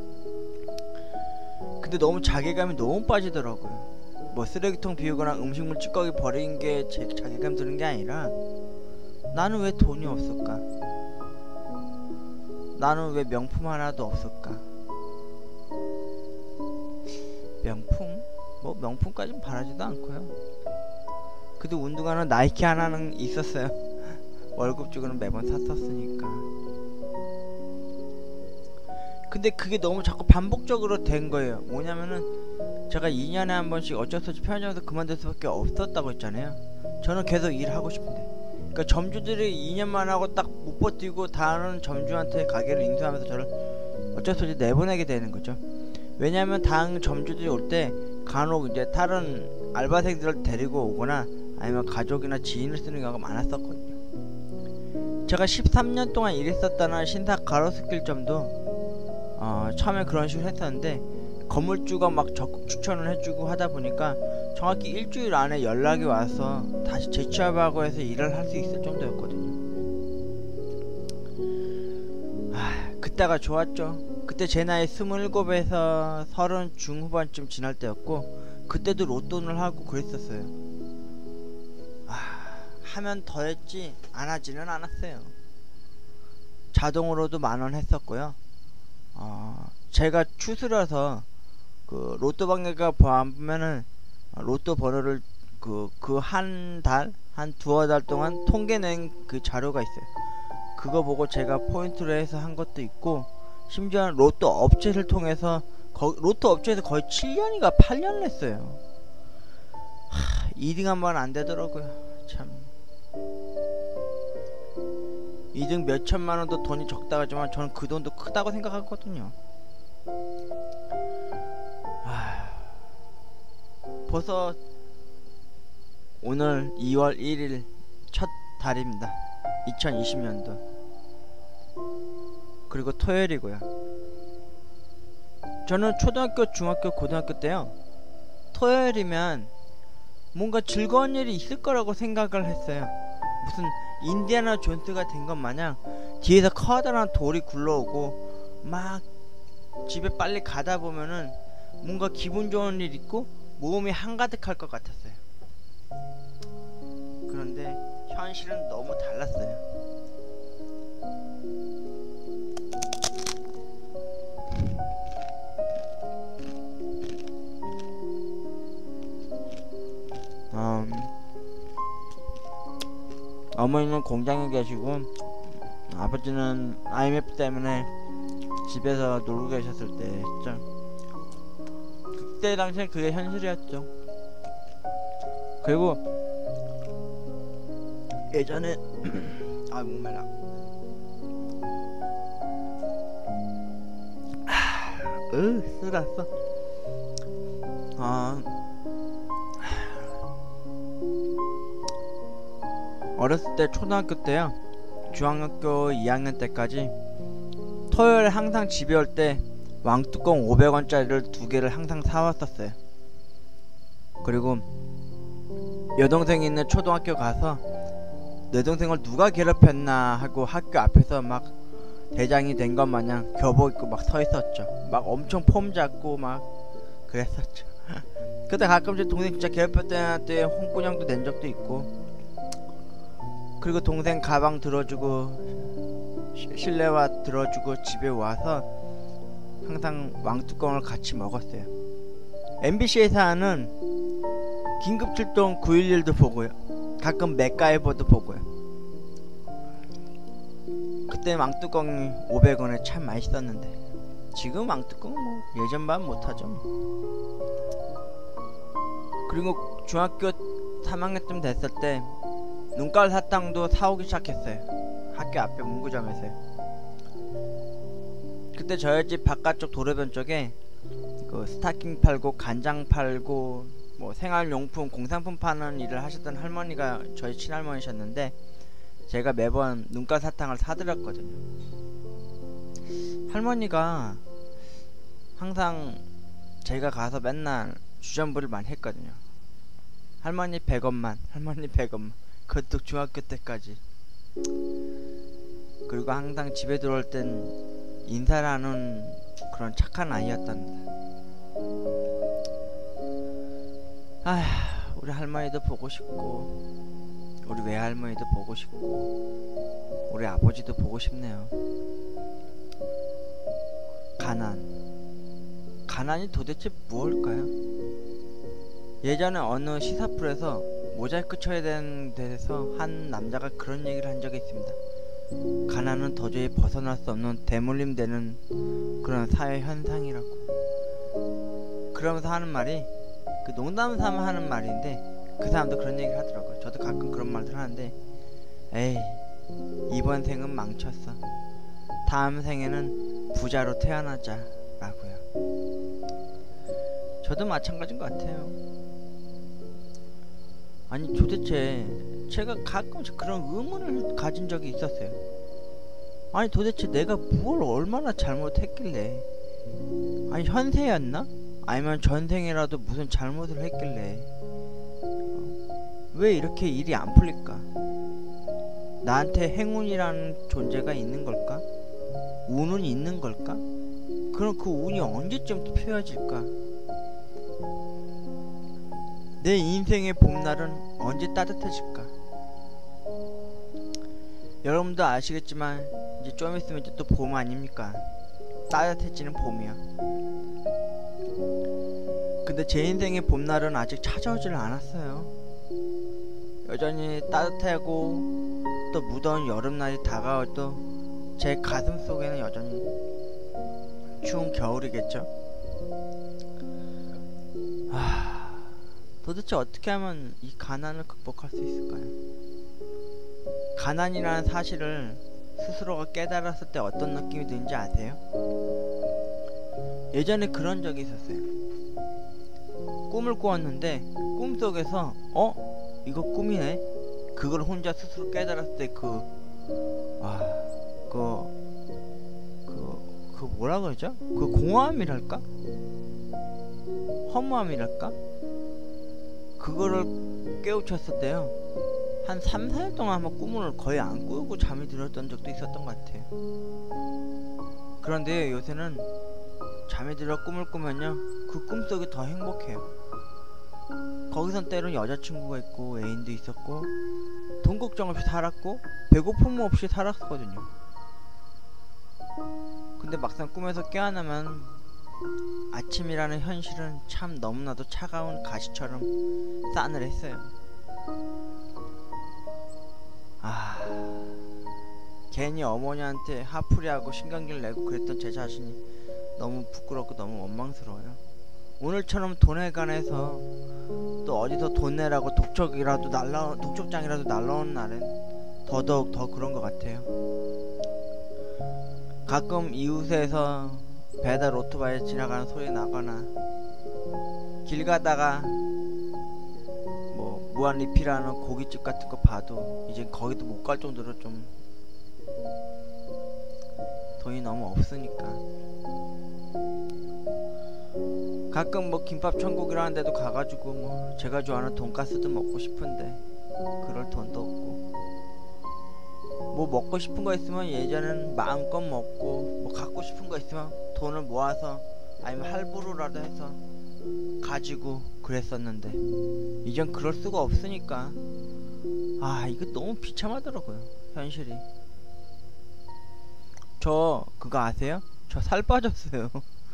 근데 너무 자괴감이 너무 빠지더라고요. 뭐 쓰레기통 비우거나 음식물 찌꺼기 버린 게 제 자괴감 드는 게 아니라 나는 왜 돈이 없을까? 나는 왜 명품 하나도 없을까? 명품? 뭐 명품까지는 바라지도 않고요. 그래도 운동화는 나이키 하나는 있었어요. 월급 주고는 매번 샀었으니까. 근데 그게 너무 자꾸 반복적으로 된 거예요. 뭐냐면은 제가 2년에 한 번씩 어쩔 수 없이 편의점에서 그만둘 수밖에 없었다고 했잖아요. 저는 계속 일하고 싶은데 그러니까 점주들이 2년만 하고 딱 못 버티고 다른 점주한테 가게를 인수하면서 저를 어쩔 수 없이 내보내게 되는 거죠. 왜냐하면 다른 점주들이 올 때 간혹 이제 다른 알바생들을 데리고 오거나 아니면 가족이나 지인을 쓰는 경우가 많았었거든요. 제가 13년 동안 일했었다는 신사 가로수길점도 처음에 그런 식으로 했었는데 건물주가 막 적극 추천을 해주고 하다 보니까 정확히 일주일 안에 연락이 와서 다시 재취업하고 해서 일을 할 수 있을 정도였거든요. 그때가 좋았죠. 그때 제 나이 27에서 30 중후반쯤 지날 때였고 그때도 로또를 하고 그랬었어요. 하면 더 했지 안 하지는 않았어요. 자동으로도 10,000원 했었고요. 제가 추수라서 그 로또 방에가 보면은 로또 번호를 그 한 달, 한 두어 달 동안 통계낸 그 자료가 있어요. 그거 보고 제가 포인트로 해서 한 것도 있고 심지어 로또 업체를 통해서 로또 업체에서 거의 7년인가 8년을 했어요. 2등 한번 안 되더라고요. 참 2등 몇 천만 원도 돈이 적다고 하지만 저는 그 돈도 크다고 생각하거든요. 벌써 오늘 2월 1일 첫 달입니다. 2020년도. 그리고 토요일이고요. 저는 초등학교, 중학교, 고등학교 때요 토요일이면 뭔가 즐거운 일이 있을 거라고 생각을 했어요. 무슨 인디아나 존스가 된 것 마냥 뒤에서 커다란 돌이 굴러오고 막 집에 빨리 가다 보면은 뭔가 기분 좋은 일 있고 모험이 한가득할 것 같았어요. 그런데 현실은 너무 달랐어요. 어머니는 공장에 계시고 아버지는 IMF 때문에 집에서 놀고 계셨을 때였죠. 그때 당시엔 그게 현실이었죠. 그리고 예전에 목말라. 쓰랐어. 어렸을 때 초등학교 때요 중학교 2학년 때까지 토요일에 항상 집에 올 때 왕뚜껑 500원짜리를 2개를 항상 사왔었어요. 그리고 여동생이 있는 초등학교 가서 내 동생을 누가 괴롭혔나 하고 학교 앞에서 막 대장이 된 것 마냥 교복 입고 막 서 있었죠. 막 엄청 폼 잡고 막 그랬었죠. 그때 가끔씩 동생 진짜 괴롭혔다는 때 홍군형도 낸 적도 있고, 그리고 동생 가방 들어주고 실내화 들어주고 집에 와서 항상 왕뚜껑을 같이 먹었어요. MBC에서 하는 긴급출동 911도 보고요. 가끔 맥가이버도 보고요. 그때 왕뚜껑이 500원에 참 맛있었는데 지금 왕뚜껑은 뭐 예전만 못하죠. 그리고 중학교 3학년쯤 됐을 때 눈깔 사탕도 사오기 시작했어요. 학교 앞에 문구점에서요. 그때 저희 집 바깥쪽 도로변 쪽에 그 스타킹 팔고 간장 팔고 뭐 생활용품 공산품 파는 일을 하셨던 할머니가 저희 친할머니셨는데 제가 매번 눈깔 사탕을 사드렸거든요. 할머니가 항상 제가 가서 맨날 주전부리를 많이 했거든요. 할머니 100원만, 할머니 100원만. 그것도 중학교 때까지. 그리고 항상 집에 들어올 땐 인사를 하는 그런 착한 아이였답니다. 우리 할머니도 보고 싶고 우리 외할머니도 보고 싶고 우리 아버지도 보고 싶네요. 가난이 도대체 무엇일까요? 예전에 어느 시사풀에서 모자이크 쳐야 되는 데서 한 남자가 그런 얘기를 한 적이 있습니다. 가난은 도저히 벗어날 수 없는 대물림되는 그런 사회 현상이라고. 그러면서 하는 말이 농담 삼아 하는 말인데 그 사람도 그런 얘기를 하더라고요. 저도 가끔 그런 말들 하는데 에이, 이번 생은 망쳤어. 다음 생에는 부자로 태어나자라고요. 저도 마찬가지인 것 같아요. 아니 도대체 제가 가끔씩 그런 의문을 가진 적이 있었어요. 아니 도대체 내가 뭘 얼마나 잘못했길래, 아니 현세였나? 아니면 전생이라도 무슨 잘못을 했길래 왜 이렇게 일이 안 풀릴까? 나한테 행운이라는 존재가 있는 걸까? 운은 있는 걸까? 그럼 그 운이 언제쯤 펴질까? 내 인생의 봄날은 언제 따뜻해질까? 여러분도 아시겠지만 이제 좀 있으면 이제 또 봄 아닙니까? 따뜻해지는 봄이요. 근데 제 인생의 봄날은 아직 찾아오질 않았어요. 여전히 따뜻하고 또 무더운 여름날이 다가와도 제 가슴 속에는 여전히 추운 겨울이겠죠? 도대체 어떻게 하면 이 가난을 극복할 수 있을까요? 가난이라는 사실을 스스로가 깨달았을 때 어떤 느낌이 드는지 아세요? 예전에 그런 적이 있었어요. 꿈을 꾸었는데 꿈속에서 이거 꿈이네? 그걸 혼자 스스로 깨달았을 때 그 뭐라 그러죠? 그 공허함이랄까? 허무함이랄까? 그거를 깨우쳤을 때요, 한 3, 4일 동안 한번 꿈을 거의 안 꾸고 잠이 들었던 적도 있었던 것 같아요. 그런데 요새는 잠이 들어 꿈을 꾸면요, 그 꿈속이 더 행복해요. 거기선 때론 여자친구가 있고 애인도 있었고 돈 걱정 없이 살았고 배고픔 없이 살았거든요. 근데 막상 꿈에서 깨어나면 아침이라는 현실은 참 너무나도 차가운 가시처럼 싸늘했어요. 괜히 어머니한테 화풀이하고 신경질 내고 그랬던 제 자신이 너무 부끄럽고 너무 원망스러워요. 오늘처럼 돈에 관해서 또 어디서 돈 내라고 독촉장이라도 날라오는 날엔 더더욱 더 그런 것 같아요. 가끔 이웃에서 배달 오토바이 지나가는 소리 나거나 길 가다가 뭐 무한리필하는 고깃집 같은 거 봐도 이제 거기도 못 갈 정도로 좀 돈이 너무 없으니까 가끔 뭐 김밥 천국이라는 데도 가가지고 뭐 제가 좋아하는 돈가스도 먹고 싶은데 그럴 돈도 없고, 뭐 먹고 싶은 거 있으면 예전엔 마음껏 먹고 뭐 갖고 싶은 거 있으면 돈을 모아서 아니면 할부로라도 해서 가지고 그랬었는데 이젠 그럴 수가 없으니까 이거 너무 비참하더라고요, 현실이. 저 그거 아세요? 저 살 빠졌어요.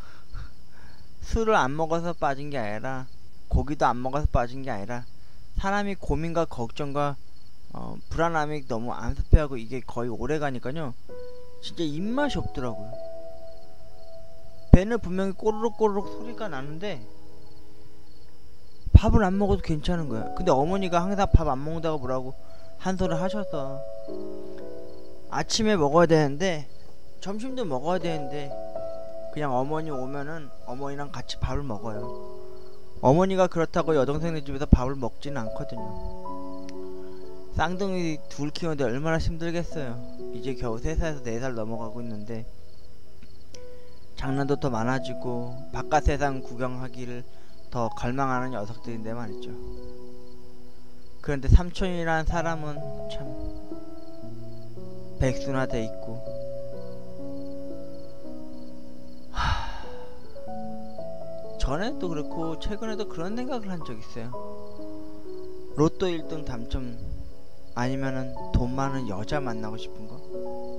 술을 안 먹어서 빠진 게 아니라 고기도 안 먹어서 빠진 게 아니라 사람이 고민과 걱정과 불안함이 너무 안습해하고 이게 거의 오래가니까요, 진짜 입맛이 없더라고요. 배는 분명히 꼬르륵 소리가 나는데 밥을 안 먹어도 괜찮은 거야. 근데 어머니가 항상 밥 안 먹는다고 뭐라고 한 소리 하셔서 아침에 먹어야 되는데 점심도 먹어야 되는데 그냥 어머니 오면은 어머니랑 같이 밥을 먹어요. 어머니가 그렇다고 여동생네 집에서 밥을 먹지는 않거든요. 쌍둥이 둘 키우는데 얼마나 힘들겠어요. 이제 겨우 3살에서 4살 넘어가고 있는데 장난도 더 많아지고 바깥 세상 구경하기를 더 갈망하는 녀석들인데 말이죠. 그런데 삼촌이란 사람은 참 백순화돼 있고 전에도 그렇고 최근에도 그런 생각을 한 적 있어요. 로또 1등 당첨 아니면은 돈 많은 여자 만나고 싶은 거.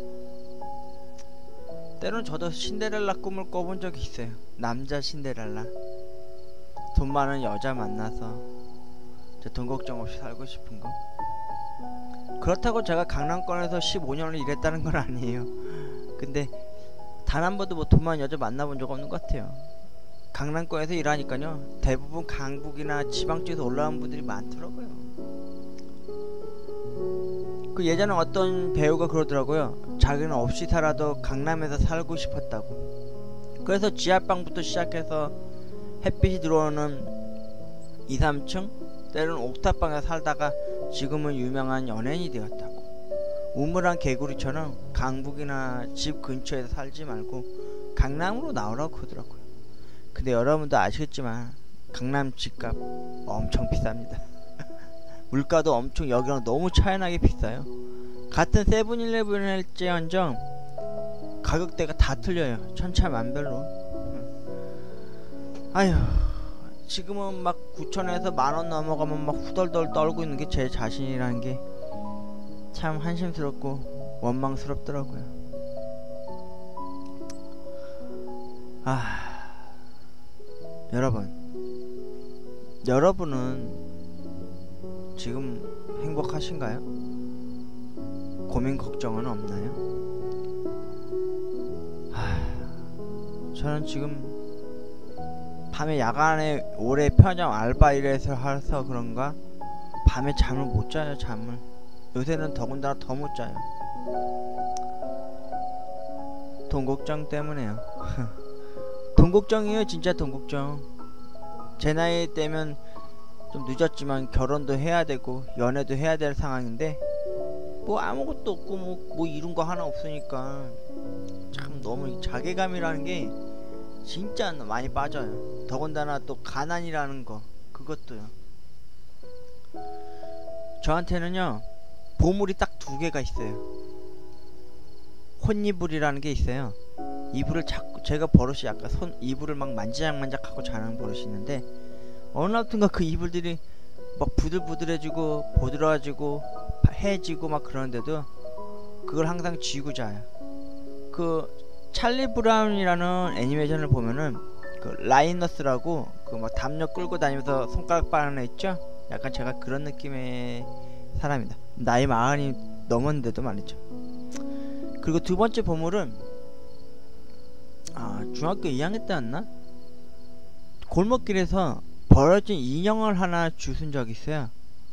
때론 저도 신데렐라 꿈을 꿔본 적이 있어요. 남자 신데렐라. 돈 많은 여자 만나서 돈 걱정 없이 살고 싶은 거. 그렇다고 제가 강남권에서 15년을 일했다는 건 아니에요. 근데 단 한 번도 뭐 돈 많은 여자 만나본 적 없는 것 같아요. 강남권에서 일하니까요, 대부분 강북이나 지방 쪽에서 올라온 분들이 많더라고요. 그 예전에 어떤 배우가 그러더라고요. 자기는 없이 살아도 강남에서 살고 싶었다고. 그래서 지하방부터 시작해서 햇빛이 들어오는 2, 3층 때로는 옥탑방에 살다가 지금은 유명한 연예인이 되었다고. 우물안 개구리처럼 강북이나 집 근처에서 살지 말고 강남으로 나오라고 그러더라고요. 근데 여러분도 아시겠지만 강남 집값 엄청 비쌉니다. 물가도 엄청 여기랑 너무 차이나게 비싸요. 같은 세븐일레븐을 할지언정 가격대가 다 틀려요. 천차만별로. 아휴, 지금은 막 9천에서 만원 넘어가면 막 후덜덜 떨고 있는 게 제 자신이라는 게 참 한심스럽고 원망스럽더라고요. 여러분은 지금 행복하신가요? 고민 걱정은 없나요? 저는 지금 밤에 야간에 오래 편의점 알바 일해서 해서 그런가 밤에 잠을 못 자요. 잠을 요새는 더군다나 더 못 자요. 돈 걱정 때문에요. 돈 걱정이에요. 진짜 돈 걱정. 제 나이 때면 좀 늦었지만 결혼도 해야 되고 연애도 해야 될 상황인데 뭐 아무것도 없고 뭐 이룬 거 하나 없으니까 참 너무 자괴감이라는 게 진짜 많이 빠져요. 더군다나 또 가난이라는 거, 그것도요. 저한테는요 보물이 딱 두 개가 있어요. 혼이불이라는 게 있어요. 이불을 자꾸 제가 버릇이 약간 이불을 막 만지작만작하고 자는 버릇이 있는데 어느 날부턴가 그 이불들이 막 부들부들해지고 보드러워지고 해지고 막 그러는데도 그걸 항상 쥐고 자요. 그 찰리 브라운이라는 애니메이션을 보면은 그 라이너스라고 그 막 담요 끌고 다니면서 손가락 빠는 애 있죠? 약간 제가 그런 느낌의 사람이다. 나이 40이 넘었는데도 말이죠. 그리고 두 번째 보물은 중학교 2학년 때였나? 골목길에서 버려진 인형을 하나 주운 적이 있어요.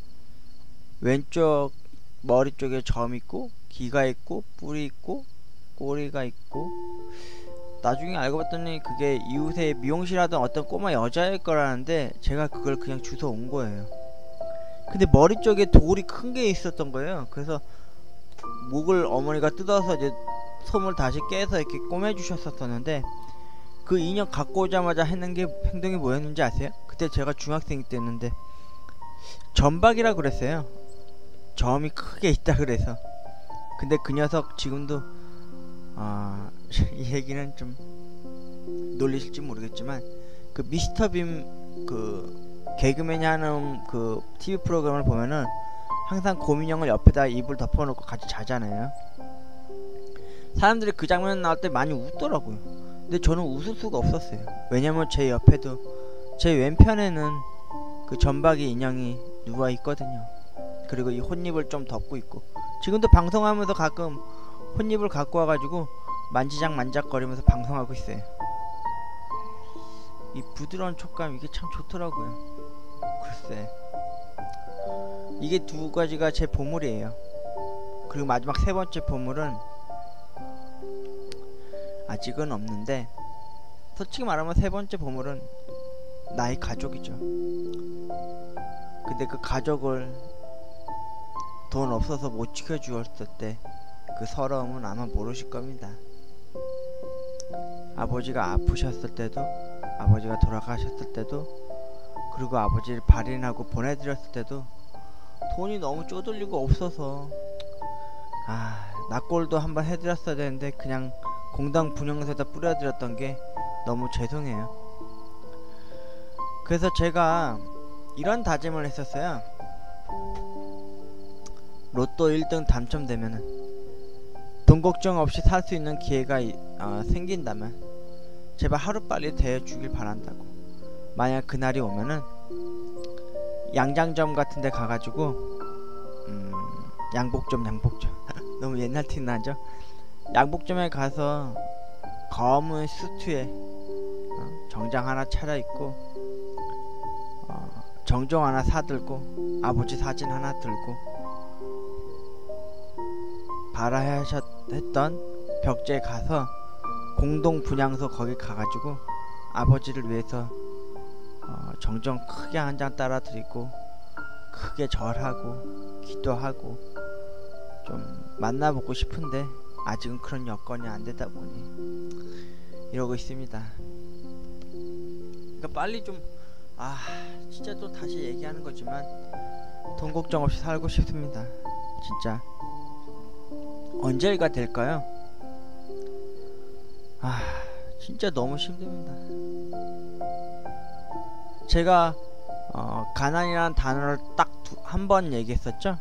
왼쪽 머리 쪽에 점 있고 귀가 있고 뿔이 있고 꼬리가 있고 나중에 알고 봤더니 그게 이웃에 미용실 하던 어떤 꼬마 여자일 거라는데 제가 그걸 그냥 주워 온 거예요. 근데 머리 쪽에 돌이 큰 게 있었던 거예요. 그래서 목을 어머니가 뜯어서 이제 솜을 다시 깨서 이렇게 꼬매주셨었는데 그 인형 갖고 오자마자 했는 게 행동이 뭐였는지 아세요? 그때 제가 중학생 때였는데 점박이라 그랬어요. 점이 크게 있다 그래서. 근데 그 녀석 지금도 이 얘기는 좀 놀리실지 모르겠지만 그 미스터 빔 그 개그맨이 하는 그 TV 프로그램을 보면은 항상 곰인형을 옆에다 이불 덮어놓고 같이 자잖아요. 사람들이 그 장면 나올 때 많이 웃더라고요. 근데 저는 웃을 수가 없었어요. 왜냐면 제 옆에도 제 왼편에는 그 점박이 인형이 누워 있거든요. 그리고 이 혼잎을 좀 덮고 있고 지금도 방송하면서 가끔 혼잎을 갖고 와가지고 만지작만작거리면서 방송하고 있어요. 이 부드러운 촉감 이게 참 좋더라고요. 글쎄 이게 두 가지가 제 보물이에요. 그리고 마지막 세 번째 보물은 아직은 없는데 솔직히 말하면 세 번째 보물은 나의 가족이죠. 근데 그 가족을 돈 없어서 못 지켜주었을 때 그 서러움은 아마 모르실 겁니다. 아버지가 아프셨을 때도 아버지가 돌아가셨을 때도 그리고 아버지를 발인하고 보내드렸을 때도 돈이 너무 쪼들리고 없어서 납골도 한번 해드렸어야 되는데 그냥 공당 분영사에다 뿌려드렸던 게 너무 죄송해요. 그래서 제가 이런 다짐을 했었어요. 로또 1등 당첨되면은 돈 걱정 없이 살 수 있는 기회가 생긴다면 제발 하루빨리 되어주길 바란다고. 만약 그날이 오면은 양장점 같은데 가가지고 양복점 너무 옛날 티 나죠? 양복점에 가서 검은 수트에 정장 하나 차려입고 정종 하나 사들고 아버지 사진 하나 들고 했던 벽지에 가서 공동 분향소 거기 가가지고 아버지를 위해서 정정 크게 한 장 따라 드리고 크게 절하고 기도하고 좀 만나보고 싶은데 아직은 그런 여건이 안 되다 보니 이러고 있습니다. 그러니까 빨리 좀 진짜 또 다시 얘기하는 거지만 돈 걱정 없이 살고 싶습니다. 진짜 언제가 될까요? 진짜 너무 힘듭니다. 제가 가난이라는 단어를 딱 한 번 얘기했었죠.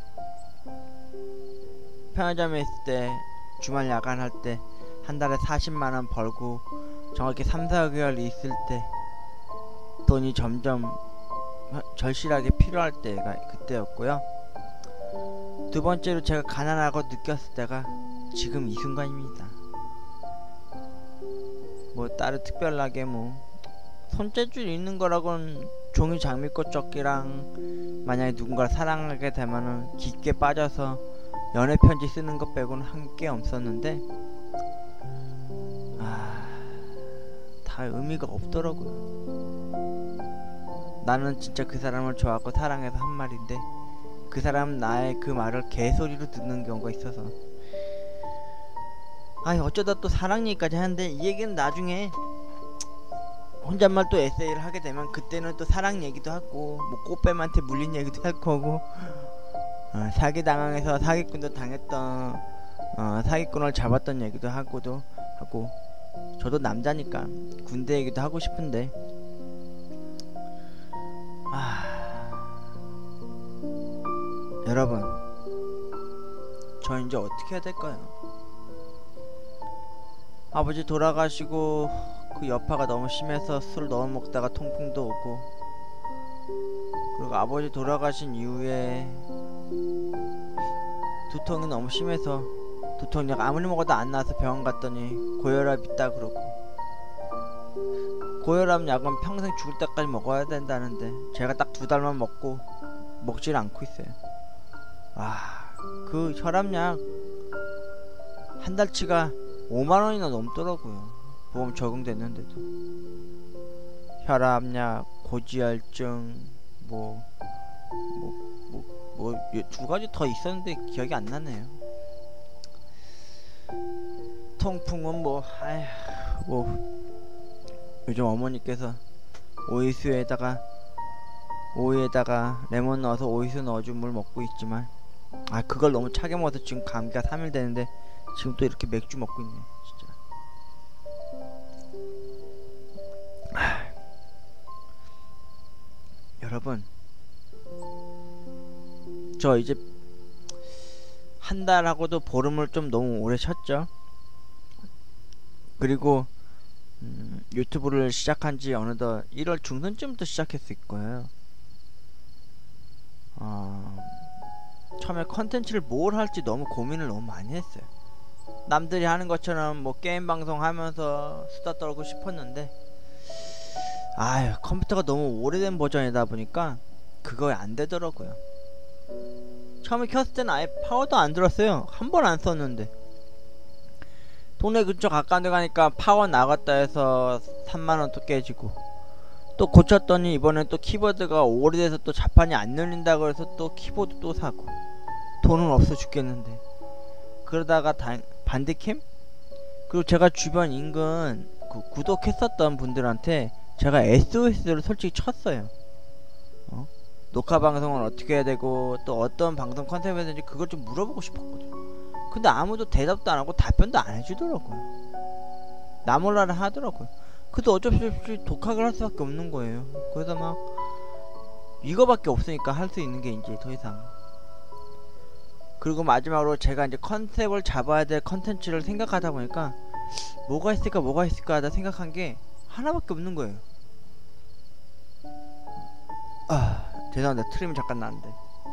편의점에 있을 때 주말 야간할 때 한 달에 40만원 벌고 정확히 3-4개월 있을 때 돈이 점점 절실하게 필요할 때가 그때였고요. 두 번째로 제가 가난하고 느꼈을 때가 지금 이 순간입니다. 뭐 따로 특별하게 뭐 손재주를 있는 거라고는 종이 장미꽃 접기랑 만약에 누군가를 사랑하게 되면은 깊게 빠져서 연애 편지 쓰는 것 빼고는 한 게 없었는데 다 의미가 없더라고요. 나는 진짜 그 사람을 좋아하고 사랑해서 한 말인데 그 사람은 나의 그 말을 개소리로 듣는 경우가 있어서 어쩌다 또 사랑 얘기까지 하는데 이 얘기는 나중에 혼잣말 또 에세이를 하게 되면 그때는 또 사랑 얘기도 하고 뭐 꽃뱀한테 물린 얘기도 할 거고 사기 당해서 사기꾼도 당했던 사기꾼을 잡았던 얘기도 하고 저도 남자니까 군대 얘기도 하고 싶은데 여러분 저 이제 어떻게 해야 될까요? 아버지 돌아가시고 그 여파가 너무 심해서 술 너무 먹다가 통풍도 오고 그리고 아버지 돌아가신 이후에 두통이 너무 심해서 두통약 아무리 먹어도 안 나와서 병원 갔더니 고혈압 있다 그러고 고혈압 약은 평생 죽을 때까지 먹어야 된다는데 제가 딱 2달만 먹고 먹질 않고 있어요. 그 혈압약 한 달치가 5만원이나 넘더라고요. 보험 적용됐는데도 혈압약, 고지혈증 뭐 2가지 더 있었는데 기억이 안 나네요. 통풍은 요즘 어머니께서 오이에다가 레몬 넣어서 오이수 넣어준 물 먹고 있지만 그걸 너무 차게 먹어서 지금 감기가 3일 되는데 지금 또 이렇게 맥주 먹고 있네 진짜. 여러분 저 이제 한 달하고도 보름을 좀 너무 오래 쉬었죠. 그리고 유튜브를 시작한지 어느덧 1월 중순쯤부터 시작했을 거예요. 처음에 컨텐츠를 뭘 할지 너무 고민을 너무 많이 했어요. 남들이 하는 것처럼 뭐 게임 방송 하면서 수다 떨고 싶었는데 컴퓨터가 너무 오래된 버전이다 보니까 그거 안 되더라고요. 처음에 켰을 때는 아예 파워도 안 들었어요. 한 번 안 썼는데 동네 근처 가까운 데 가니까 파워 나갔다 해서 3만원 또 깨지고 또 고쳤더니 이번엔 또 키보드가 오래돼서 또 자판이 안 열린다고 해서 또 키보드 또 사고 돈은 없어 죽겠는데 그러다가 반디캠? 그리고 제가 주변 인근 구독했었던 분들한테 제가 SOS를 솔직히 쳤어요. 녹화 방송은 어떻게 해야 되고 또 어떤 방송 컨셉이 해야 되는지 그걸 좀 물어보고 싶었거든. 근데 아무도 대답도 안 하고 답변도 안 해주더라고요. 나 몰라라 하더라고요. 그래도 어쩔 수 없이 독학을 할 수밖에 없는 거예요. 그래서 막 이거밖에 없으니까 할 수 있는 게 이제 더 이상. 그리고 마지막으로 제가 이제 컨셉을 잡아야 될 컨텐츠를 생각하다 보니까 뭐가 있을까 하다 생각한 게 하나밖에 없는 거예요. 죄송합니다. 트림이 잠깐 나는데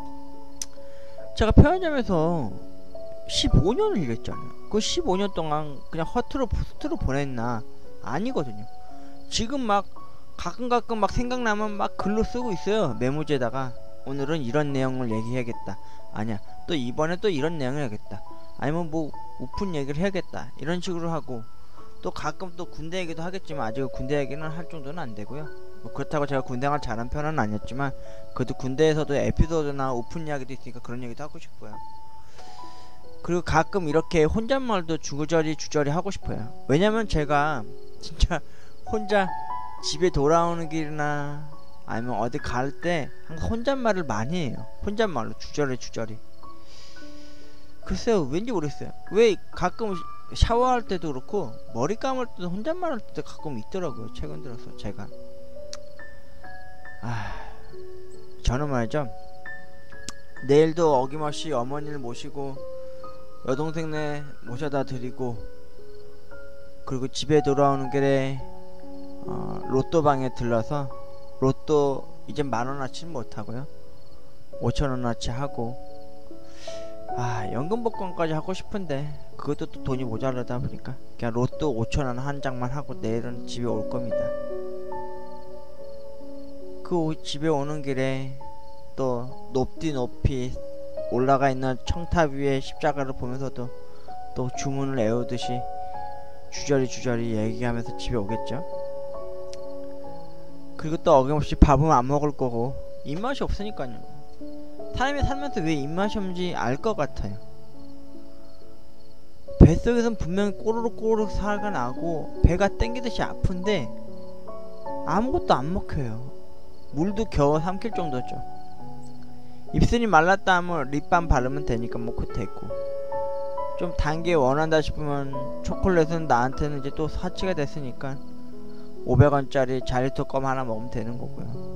제가 편의점에서 15년을 일했잖아요. 그 15년 동안 그냥 허투루 부스트로 보냈나? 아니거든요. 지금 막 가끔 막 생각나면 막 글로 쓰고 있어요. 메모지에다가 오늘은 이런 내용을 얘기해야겠다. 아니야 또 이번에 또 이런 내용을 해야겠다. 아니면 뭐 오픈 얘기를 해야겠다 이런 식으로 하고, 또 가끔 또 군대 얘기도 하겠지만 아직 군대 얘기는 할 정도는 안 되고요. 뭐 그렇다고 제가 군대 생활 잘한 편은 아니었지만 그래도 군대에서도 에피소드나 오픈 이야기도 있으니까 그런 얘기도 하고 싶고요. 그리고 가끔 이렇게 혼잣말도 주저리 하고 싶어요. 왜냐면 제가 진짜 혼자 집에 돌아오는 길이나 아니면 어디 갈 때 항상 혼잣말을 많이 해요. 혼잣말로 주저리. 글쎄요, 왠지 모르겠어요. 왜 가끔 샤워할 때도 그렇고 머리 감을 때도 혼잣말 할 때도 가끔 있더라고요. 최근 들어서 제가 저는 말이죠, 내일도 어김없이 어머니를 모시고 여동생네 모셔다 드리고, 그리고 집에 돌아오는 길에 로또방에 들러서 로또 이제 10,000원어치는 못하고요 5,000원어치 하고, 연금 복권까지 하고 싶은데 그것도 또 돈이 모자라다 보니까 그냥 로또 5,000원 한 장만 하고 내일은 집에 올 겁니다. 그 집에 오는 길에 또 높이 올라가 있는 청탑 위에 십자가를 보면서도 또 주문을 외우듯이 주저리 얘기하면서 집에 오겠죠. 그리고 또 어김없이 밥은 안 먹을 거고, 입맛이 없으니까요. 사람이 살면서 왜 입맛이 없는지 알 것 같아요. 뱃속에선 분명히 꼬르륵 살가 나고 배가 땡기듯이 아픈데 아무것도 안 먹혀요. 물도 겨우 삼킬 정도죠. 입술이 말랐다 하면 립밤 바르면 되니까 뭐 그 됐고, 좀 단 게 원한다 싶으면 초콜릿은 나한테는 이제 또 사치가 됐으니까 500원짜리 자리토 껌 하나 먹으면 되는 거고요.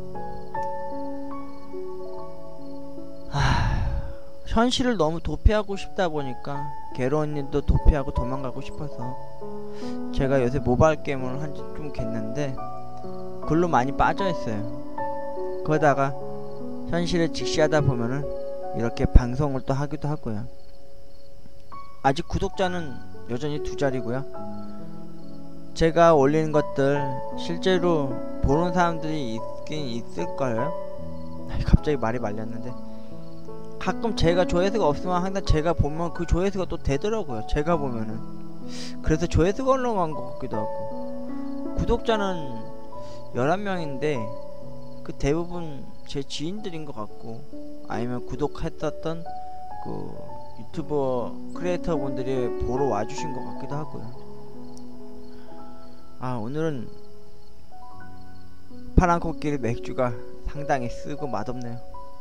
현실을 너무 도피하고 싶다 보니까 괴로운 일도 도피하고 도망가고 싶어서 제가 요새 모바일 게임을 한지 좀 됐는데 글로 많이 빠져있어요. 그러다가 현실에 직시하다 보면은 이렇게 방송을 또 하기도 하고요. 아직 구독자는 여전히 2자리고요. 제가 올리는 것들 실제로 보는 사람들이 있긴 있을걸요. 갑자기 말이 말렸는데, 가끔 제가 조회수가 없으면 항상 제가 보면 그 조회수가 또 되더라고요. 제가 보면은. 그래서 조회수가 올라간 것 같기도 하고. 구독자는 11명인데 그 대부분 제 지인들인 것 같고, 아니면 구독했었던 그 유튜버 크리에이터 분들이 보러 와주신 것 같기도 하고요. 오늘은 파란 코끼리 맥주가 상당히 쓰고 맛없네요.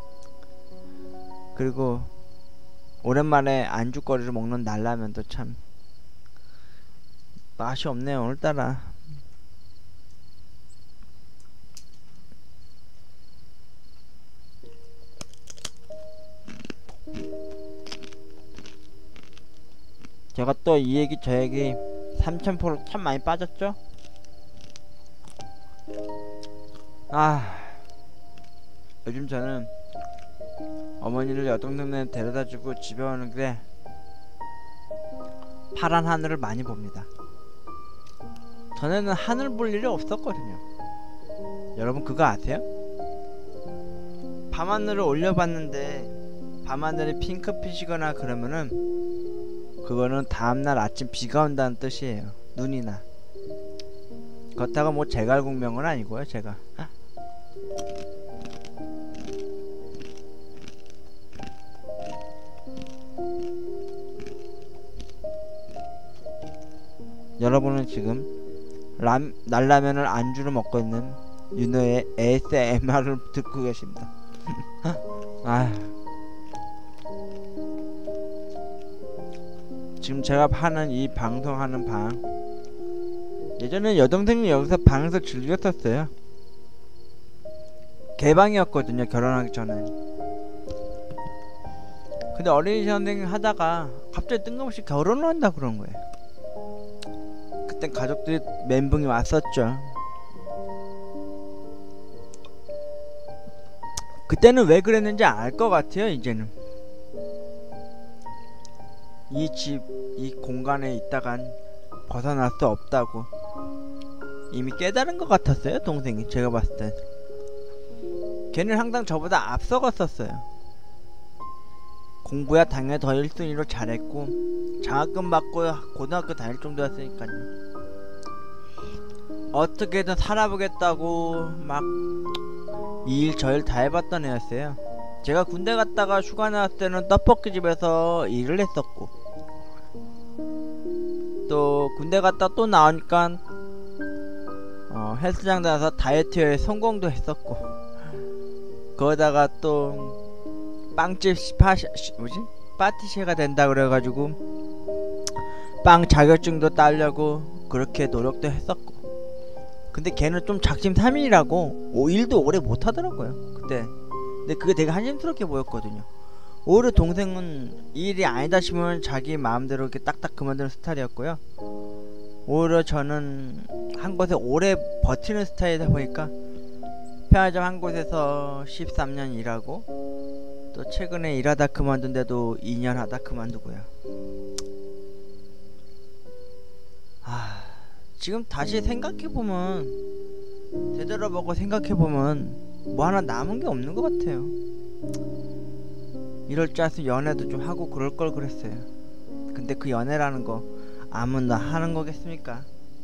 그리고 오랜만에 안주거리를 먹는 날라면도 참 맛이 없네요 오늘따라. 제가 또 이 얘기 저 얘기 3000%로 참 많이 빠졌죠? 요즘 저는 어머니를 여동생네 데려다주고 집에 오는 길에 파란 하늘을 많이 봅니다. 전에는 하늘 볼 일이 없었거든요. 여러분 그거 아세요? 밤하늘을 올려봤는데 밤하늘이 핑크빛이거나 그러면은 그거는 다음날 아침 비가 온다는 뜻이에요. 눈이나. 그렇다고 뭐 제갈공명은 아니고요. 제가 여러분은 지금 날라면을 안주로 먹고 있는 윤호의 ASMR을 듣고 계십니다. 지금 제가 하는 이 방송하는 방, 예전에 여동생이 여기서 방에서 즐겼었어요. 개방이었거든요, 결혼하기 전에. 근데 어린이집 선생님 하다가 갑자기 뜬금없이 결혼을 한다 그런 거예요. 그땐 가족들이 멘붕이 왔었죠. 그때는 왜 그랬는지 알 것 같아요. 이제는 이 집, 이 공간에 있다간 벗어날 수 없다고 이미 깨달은 것 같았어요. 동생이. 제가 봤을 땐. 걔는 항상 저보다 앞서갔었어요. 공부야 당연히 더 1순위로 잘했고 장학금 받고 고등학교 다닐 정도였으니까요. 어떻게든 살아보겠다고 막 이 일 저 일 다 해봤던 애였어요. 제가 군대 갔다가 휴가 나왔을 때는 떡볶이집에서 일을 했었고, 또 군대 갔다 또 나오니까 헬스장 다녀서 다이어트에 성공도 했었고, 거기다가 또 빵집 파티시에가 된다 그래가지고 빵 자격증도 따려고 그렇게 노력도 했었고. 근데 걔는 좀 작심삼일이라고 일도 오래 못하더라고요 그때. 근데 그게 되게 한심스럽게 보였거든요. 오히려 동생은 이 일이 아니다 싶으면 자기 마음대로 이렇게 딱딱 그만두는 스타일이었고요. 오히려 저는 한 곳에 오래 버티는 스타일이다 보니까 편의점 한 곳에서 13년 일하고, 또 최근에 일하다 그만둔 데도 2년 하다 그만두고요. 지금 다시 생각해보면, 되돌아보고 생각해보면 뭐 하나 남은 게 없는 것 같아요. 이럴 줄 알았으면 연애도 좀 하고 그럴 걸 그랬어요. 근데 그 연애라는 거 아무나 하는 거겠습니까?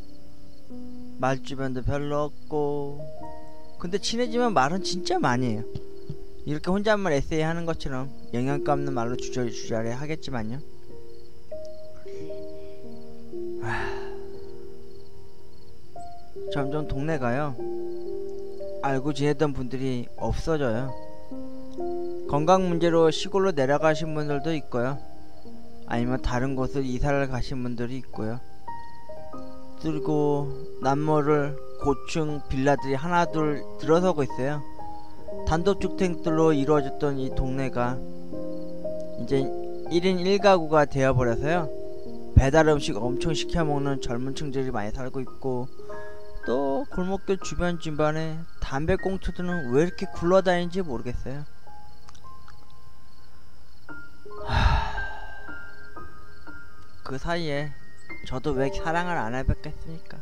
말주변도 별로 없고. 근데 친해지면 말은 진짜 많이 해요. 이렇게 혼잣말 에세이 하는 것처럼 영양가 없는 말로 주저리 하겠지만요. 점점 동네가요, 알고 지내던 분들이 없어져요. 건강 문제로 시골로 내려가신 분들도 있고요, 아니면 다른 곳을 이사를 가신 분들이 있고요. 그리고 남모를 고층 빌라들이 하나둘 들어서고 있어요. 단독주택들로 이루어졌던 이 동네가 이제 1인 1가구가 되어버려서요, 배달음식 엄청 시켜먹는 젊은 층들이 많이 살고 있고, 또 골목길 주변 진반에 담배꽁초들은 왜 이렇게 굴러다니는지 모르겠어요. 그 사이에 저도 왜 사랑을 안 해봤겠습니까?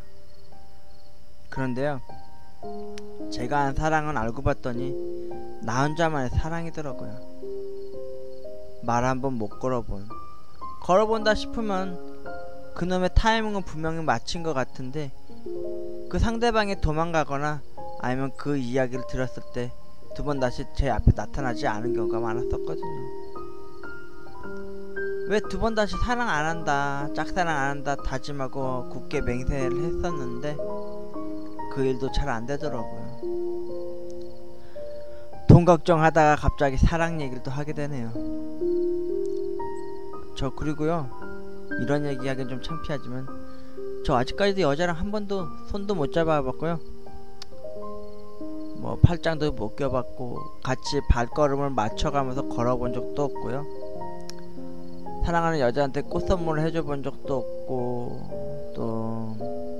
그런데요, 제가 한 사랑은 알고 봤더니 나 혼자만의 사랑이더라고요. 말 한번 못 걸어본다 싶으면 그놈의 타이밍은 분명히 맞춘 것 같은데, 그 상대방이 도망가거나 아니면 그 이야기를 들었을 때 두 번 다시 제 앞에 나타나지 않은 경우가 많았었거든요. 왜 두 번 다시 사랑 안 한다, 짝사랑 안 한다 다짐하고 굳게 맹세를 했었는데 그 일도 잘 안 되더라고요. 돈 걱정하다가 갑자기 사랑 얘기를 또 하게 되네요. 저 그리고요, 이런 얘기 하긴 좀 창피하지만 저 아직까지도 여자랑 한 번도 손도 못 잡아봤고요, 뭐 팔짱도 못 껴봤고, 같이 발걸음을 맞춰가면서 걸어본 적도 없고요, 사랑하는 여자한테 꽃 선물을 해줘본 적도 없고, 또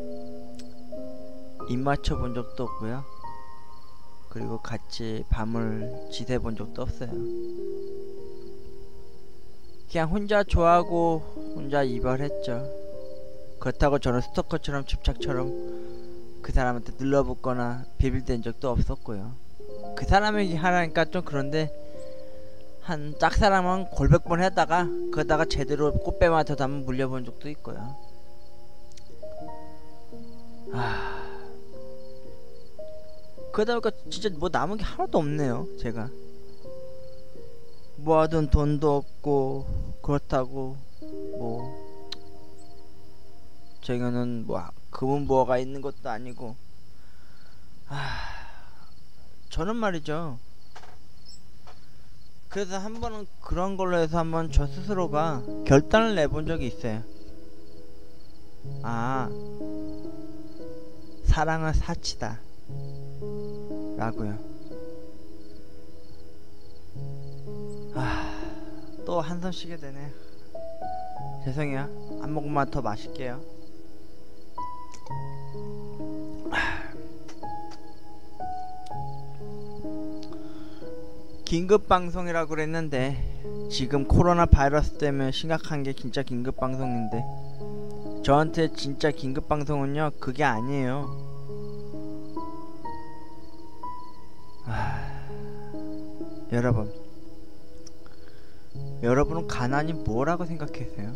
입 맞춰본 적도 없고요, 그리고 같이 밤을 지새본 적도 없어요. 그냥 혼자 좋아하고 혼자 이별했죠. 그렇다고 저는 스토커처럼 집착처럼 그 사람한테 눌러붙거나 비빌댄 적도 없었고요. 그 사람에게 하라니까 좀 그런데, 한 짝사랑은 골백번 했다가 그러다가 제대로 꽃뱀한테 한번 물려본 적도 있고요. 그러다 보니까 진짜 뭐 남은 게 하나도 없네요. 제가 모아둔 돈도 없고, 그렇다고 뭐 저희는 뭐 금은보화가 있는 것도 아니고. 저는 말이죠, 그래서 한 번은 그런 걸로 해서 한번 저 스스로가 결단을 내본 적이 있어요. 사랑은 사치다 라고요. 또 한숨 쉬게 되네. 죄송해요. 한 모금만 더 마실게요. 긴급방송이라고 그랬는데 지금 코로나 바이러스 때문에 심각한 게 진짜 긴급방송인데, 저한테 진짜 긴급방송은요 그게 아니에요. 여러분, 여러분은 가난이 뭐라고 생각하세요?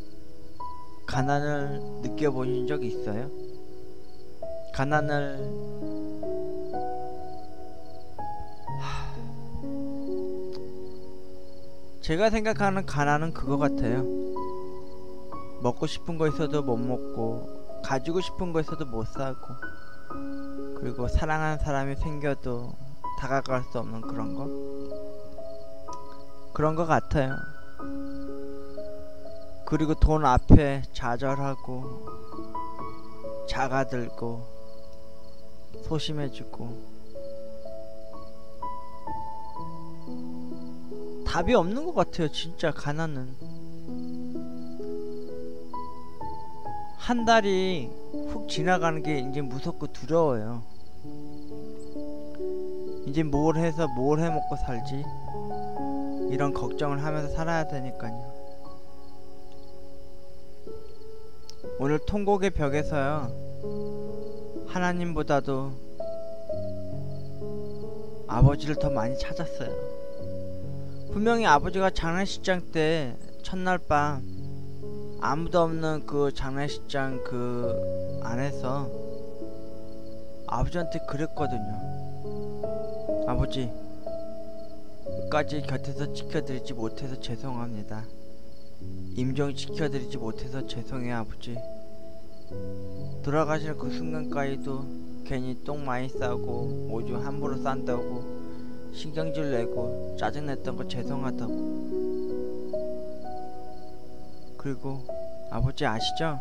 가난을 느껴보신 적 있어요? 가난을 제가 생각하는 가난은 그거 같아요. 먹고 싶은 거 있어도 못 먹고, 가지고 싶은 거 있어도 못 사고, 그리고 사랑하는 사람이 생겨도 다가갈 수 없는 그런 거? 그런 거 같아요. 그리고 돈 앞에 좌절하고 작아들고 소심해지고 답이 없는 것 같아요. 진짜 가난은 한 달이 훅 지나가는 게 이제 무섭고 두려워요. 이제 뭘 해서 뭘 해먹고 살지, 이런 걱정을 하면서 살아야 되니까요. 오늘 통곡의 벽에서요, 하나님보다도 아버지를 더 많이 찾았어요. 분명히 아버지가 장례식장 때 첫날 밤 아무도 없는 그 장례식장 그 안에서 아버지한테 그랬거든요. 아버지, 끝까지 곁에서 지켜드리지 못해서 죄송합니다. 임종 지켜드리지 못해서 죄송해요 아버지. 돌아가시는 그 순간까지도 괜히 똥 많이 싸고 오줌 함부로 싼다고 신경질 내고 짜증냈던 거 죄송하다고. 그리고 아버지 아시죠?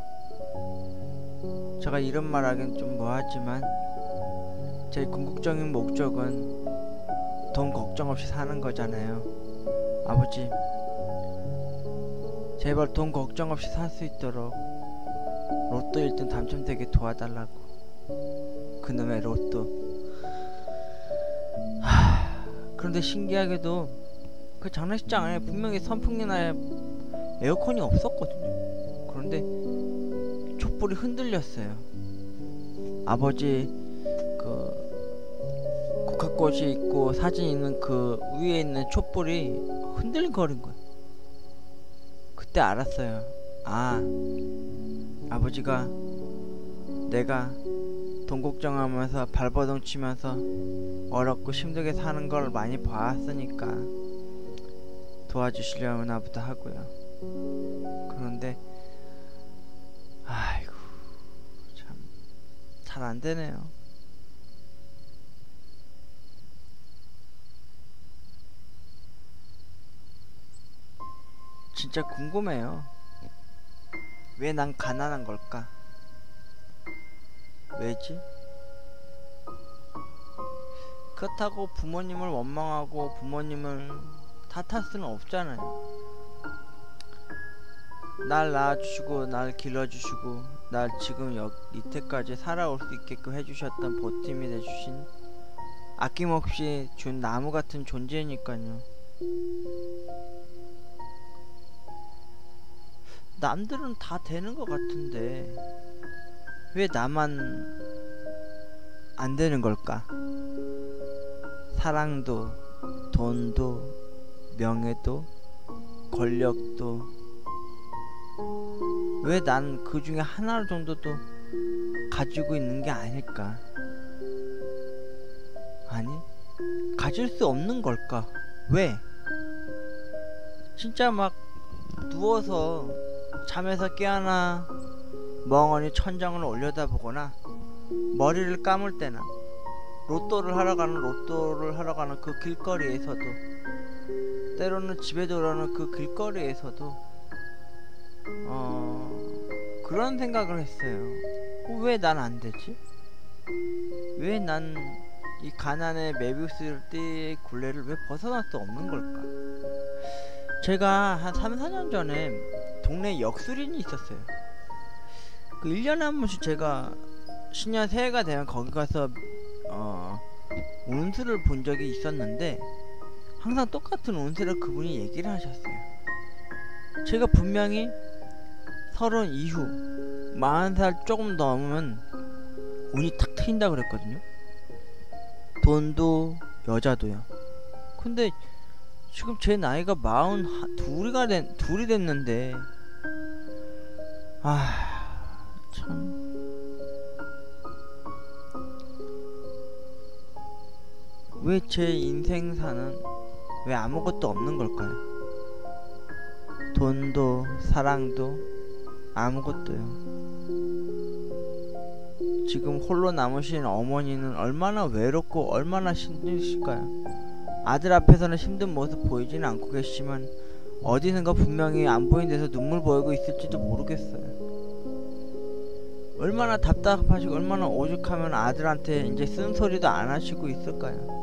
제가 이런 말 하긴 좀 뭐하지만 제 궁극적인 목적은 돈 걱정 없이 사는 거잖아요. 아버지, 제발 돈 걱정 없이 살 수 있도록 로또 1등 당첨되게 도와달라고. 그놈의 로또. 그런데 신기하게도 그 장례식장 안에 분명히 선풍기나 에어컨이 없었거든요. 그런데 촛불이 흔들렸어요. 아버지 그 국화꽃이 있고 사진 있는 그 위에 있는 촛불이 흔들거린 거예요. 그때 알았어요. 아, 아버지가 내가 돈 걱정하면서 발버둥 치면서 어렵고 힘들게 사는 걸 많이 봐왔으니까 도와주시려나 보다 하고요. 그런데 아이고 참 잘 안되네요. 진짜 궁금해요. 왜 난 가난한 걸까? 왜지? 그렇다고 부모님을 원망하고 부모님을 탓할 수는 없잖아요. 날 낳아주시고 날 길러주시고 날 지금 이때까지 살아올 수 있게끔 해주셨던 보탬이 돼주신 아낌없이 준 나무 같은 존재니까요. 남들은 다 되는 것 같은데 왜 나만 안 되는 걸까? 사랑도, 돈도, 명예도, 권력도, 왜 난 그 중에 하나 정도도 가지고 있는 게 아닐까? 아니, 가질 수 없는 걸까? 왜? 진짜 막 누워서 잠에서 깨어나 멍하니 천장을 올려다보거나 머리를 감을 때나 로또를 하러 가는 그 길거리에서도, 때로는 집에 돌아오는 그 길거리에서도 그런 생각을 했어요. 왜 난 안 되지? 왜 난 이 가난의 메비우스 띠의 굴레를 왜 벗어날 수 없는 걸까? 제가 한 3-4년 전에 동네 역술인이 있었어요. 그 1년에 한 번씩 제가 신년 새해가 되면 거기 가서 운수를 본 적이 있었는데 항상 똑같은 운세를 그분이 얘기를 하셨어요. 제가 분명히 30 이후 40살 조금 넘으면 운이 탁 트인다 그랬거든요. 돈도 여자도요. 근데 지금 제 나이가 42이 됐는데 참 왜 제 인생사는 왜 아무것도 없는 걸까요? 돈도 사랑도 아무것도요. 지금 홀로 남으신 어머니는 얼마나 외롭고 얼마나 힘드실까요? 아들 앞에서는 힘든 모습 보이지는 않고 계시지만 어디선가 분명히 안 보이는 데서 눈물 보이고 있을지도 모르겠어요. 얼마나 답답하시고 얼마나 오죽하면 아들한테 이제 쓴소리도 안 하시고 있을까요?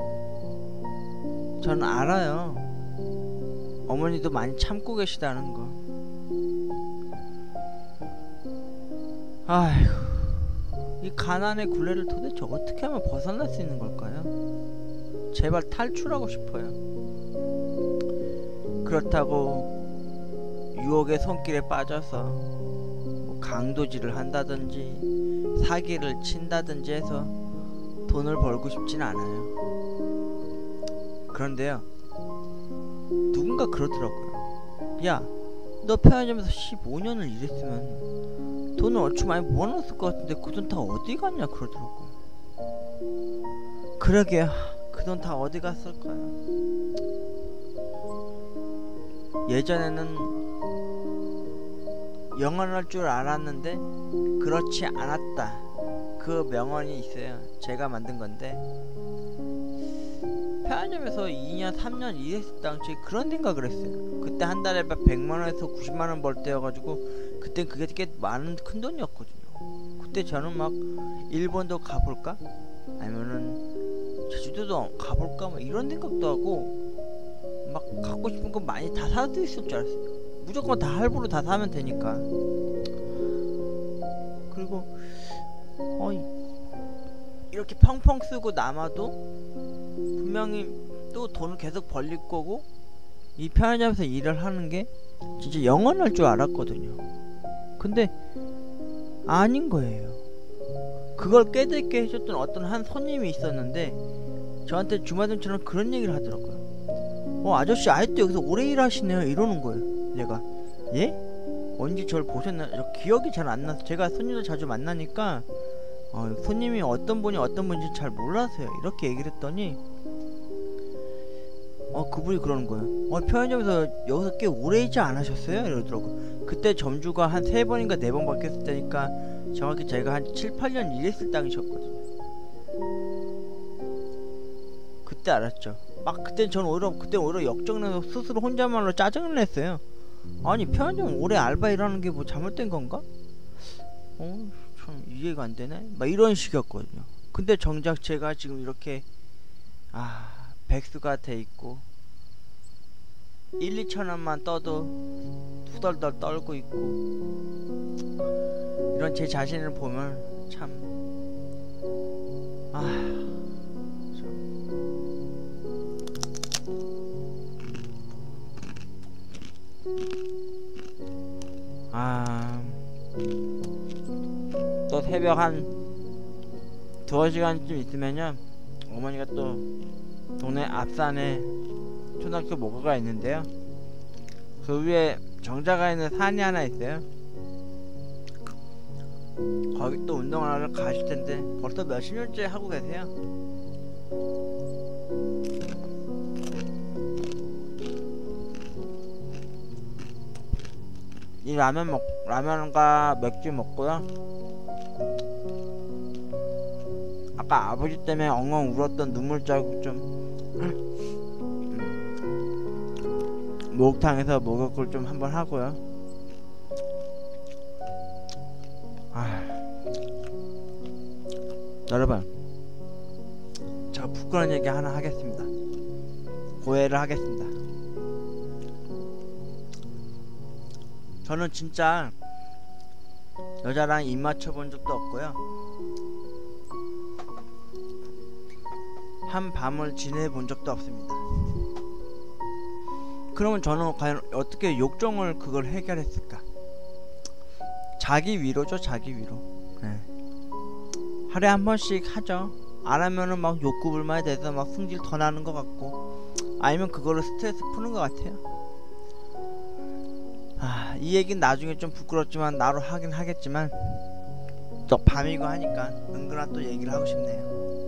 저는 알아요. 어머니도 많이 참고 계시다는 거. 아휴, 이 가난의 굴레를 도대체 어떻게 하면 벗어날 수 있는 걸까요? 제발 탈출하고 싶어요. 그렇다고 유혹의 손길에 빠져서 뭐 강도질을 한다든지 사기를 친다든지 해서 돈을 벌고 싶진 않아요. 그런데요, 누군가 그러더라고요. 야, 너 편의점에서 15년을 일했으면 돈을 얼추 많이 모아놨을 것 같은데 그 돈 다 어디 갔냐 그러더라고요. 그러게요, 그 돈 다 어디 갔을까요? 예전에는 영원할 줄 알았는데 그렇지 않았다, 그 명언이 있어요. 제가 만든 건데, 편의점에서 2년 3년 일했을 당시에 그런 생각을 했어요. 그때 한 달에 100만원에서 90만원 벌 때여가지고 그땐 그게 꽤 많은 큰돈이었거든요. 그때 저는 막 일본도 가볼까? 아니면은 제주도도 가볼까? 막 이런 생각도 하고 막 갖고 싶은 거 많이 다 살 수 있을 줄 알았어요. 무조건 다 할부로 다 사면 되니까. 그리고 이렇게 펑펑 쓰고 남아도 분명히 또 돈을 계속 벌릴 거고, 이 편의점에서 일을 하는 게 진짜 영원할 줄 알았거든요. 근데 아닌 거예요. 그걸 깨닫게 해줬던 어떤 한 손님이 있었는데 저한테 주마등처럼 그런 얘기를 하더라고요. 아저씨 아직도 여기서 오래 일하시네요, 이러는 거예요. 내가 예? 언제 저를 보셨나? 기억이 잘 안 나서. 제가 손님들 자주 만나니까 손님이 어떤 분인지 잘 몰라서요, 이렇게 얘기를 했더니 그분이 그러는 거예요. 편의점에서 여기서 꽤 오래 있지 않으셨어요? 이러더라고요. 그때 점주가 한 3번인가 4번 바뀌었을 때니까 정확히 제가 한 7, 8년 일했을 당이셨거든요. 그때 알았죠. 그때 오히려 역정내서 스스로 혼자말로 짜증을 냈어요. 아니, 편의점 오래 알바 일하는 게 뭐 잘못된 건가? 참 이해가 안 되네? 막 이런 식이었거든요. 근데 정작 제가 지금 이렇게 백수가 돼 있고 1, 2천원만 떠도 후덜덜 떨고 있고, 이런 제 자신을 보면 참 또 새벽 한 2시간쯤 있으면요, 어머니가 또 동네 앞산에 초등학교 모교가 있는데요, 그 위에 정자가 있는 산이 하나 있어요. 거기 또 운동을 하러 가실 텐데 벌써 몇십 년째 하고 계세요. 이 라면과 맥주 먹고요, 아까 아버지 때문에 엉엉 울었던 눈물 자국 좀 목욕탕에서 목욕을 좀 한번 하고요. 여러분, 제가 부끄러운 얘기 하나 하겠습니다. 고해를 하겠습니다. 저는 진짜 여자랑 입 맞춰본 적도 없고요, 한 밤을 지내본 적도 없습니다. 그러면 저는 과연 어떻게 욕정을 그걸 해결했을까? 자기 위로죠, 자기 위로. 하루에 한 번씩 하죠. 안 하면은 막 욕구불만이 돼서 막 승질 더 나는 것 같고, 아니면 그거로 스트레스 푸는 것 같아요. 이 얘기는 나중에 좀 부끄럽지만 나로 하긴 하겠지만 또 밤이고 하니까 은근한 또 얘기를 하고 싶네요.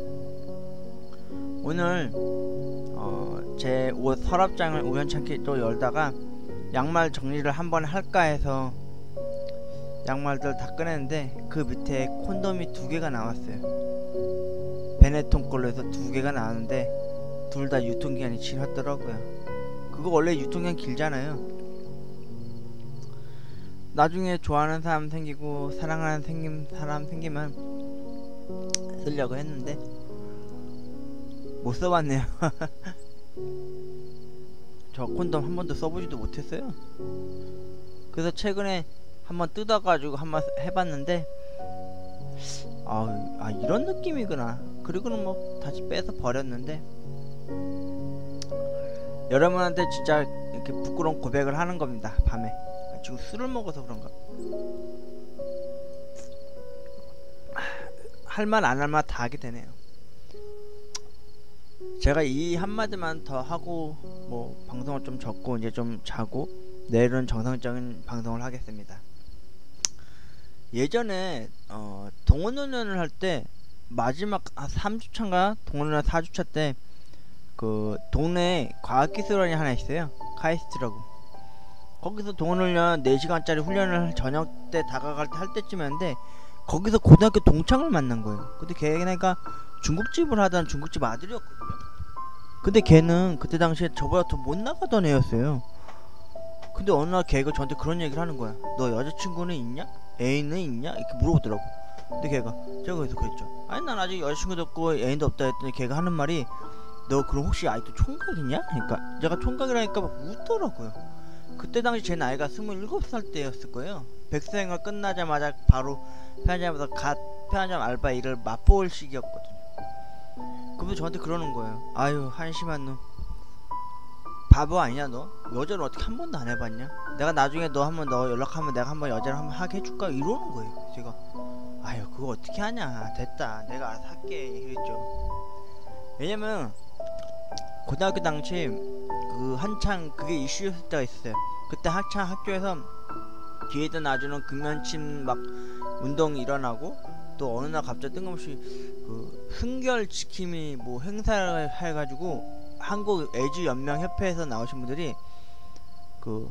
오늘 제 옷 서랍장을 우연찮게 또 열다가 양말 정리를 한번 할까 해서 양말들 다 꺼냈는데 그 밑에 콘돔이 2개가 나왔어요. 베네통 걸로 해서 2개가 나왔는데 둘 다 유통기한이 지났더라고요. 그거 원래 유통기한 길잖아요. 나중에 좋아하는 사람 생기고 사랑하는 사람 생기면 쓰려고 했는데 못 써봤네요. 저 콘돔 한 번도 써보지도 못했어요. 그래서 최근에 한번 뜯어가지고 한번 해봤는데 이런 느낌이구나. 그리고는 뭐 다시 빼서 버렸는데, 여러분한테 진짜 이렇게 부끄러운 고백을 하는 겁니다. 밤에 지금 술을 먹어서 그런가, 할말 안 할 말 다 하게 되네요. 제가 이 한마디만 더 하고 뭐 방송을 좀 접고 이제 좀 자고 내일은 정상적인 방송을 하겠습니다. 예전에 동호연을 할 때 마지막 3주차인가 동호연 4주차 때 그 동네에 과학기술원이 하나 있어요. 카이스트라고. 거기서 동호훈련 4시간짜리 훈련을 저녁 때 다가갈 때 할 때쯤이었는데 거기서 고등학교 동창을 만난 거예요. 근데 걔네가 중국집을 하던 중국집 아들이었거든요. 근데 걔는 그때 당시에 저보다 더 못 나가던 애였어요. 근데 어느 날 걔가 저한테 그런 얘기를 하는 거야. 너 여자친구는 있냐? 애인은 있냐? 이렇게 물어보더라고. 근데 걔가, 제가 그래서 그랬죠. 아니 난 아직 여자친구도 없고 애인도 없다 했더니 걔가 하는 말이, 너 그럼 혹시 아직도 총각이냐? 그러니까 제가 총각이라니까 막 웃더라고요. 그때 당시 제 나이가 27살 때였을 거예요. 백수생활 끝나자마자 바로 편의점에서 편의점 알바 일을 맛볼 시기였거든요. 그분이 저한테 그러는 거예요. 아유 한심한 놈, 바보 아니냐 너? 여자를 어떻게 한 번도 안 해봤냐? 내가 나중에 너 한번 너 연락하면 내가 한번 여자를 한번 하게 해줄까? 이러는 거예요. 제가 아유 그거 어떻게 하냐, 됐다 내가 알아서 할게 이랬죠. 왜냐면 고등학교 당시 그 한창 그게 이슈였을 때가 있었어요. 그때 한창 학교에서 뒤에다 놔주는 금연침 막 운동이 일어나고, 또 어느 날 갑자기 뜬금없이 그 흥결 지킴이 뭐 행사를 해가지고 한국 애주 연명 협회에서 나오신 분들이 그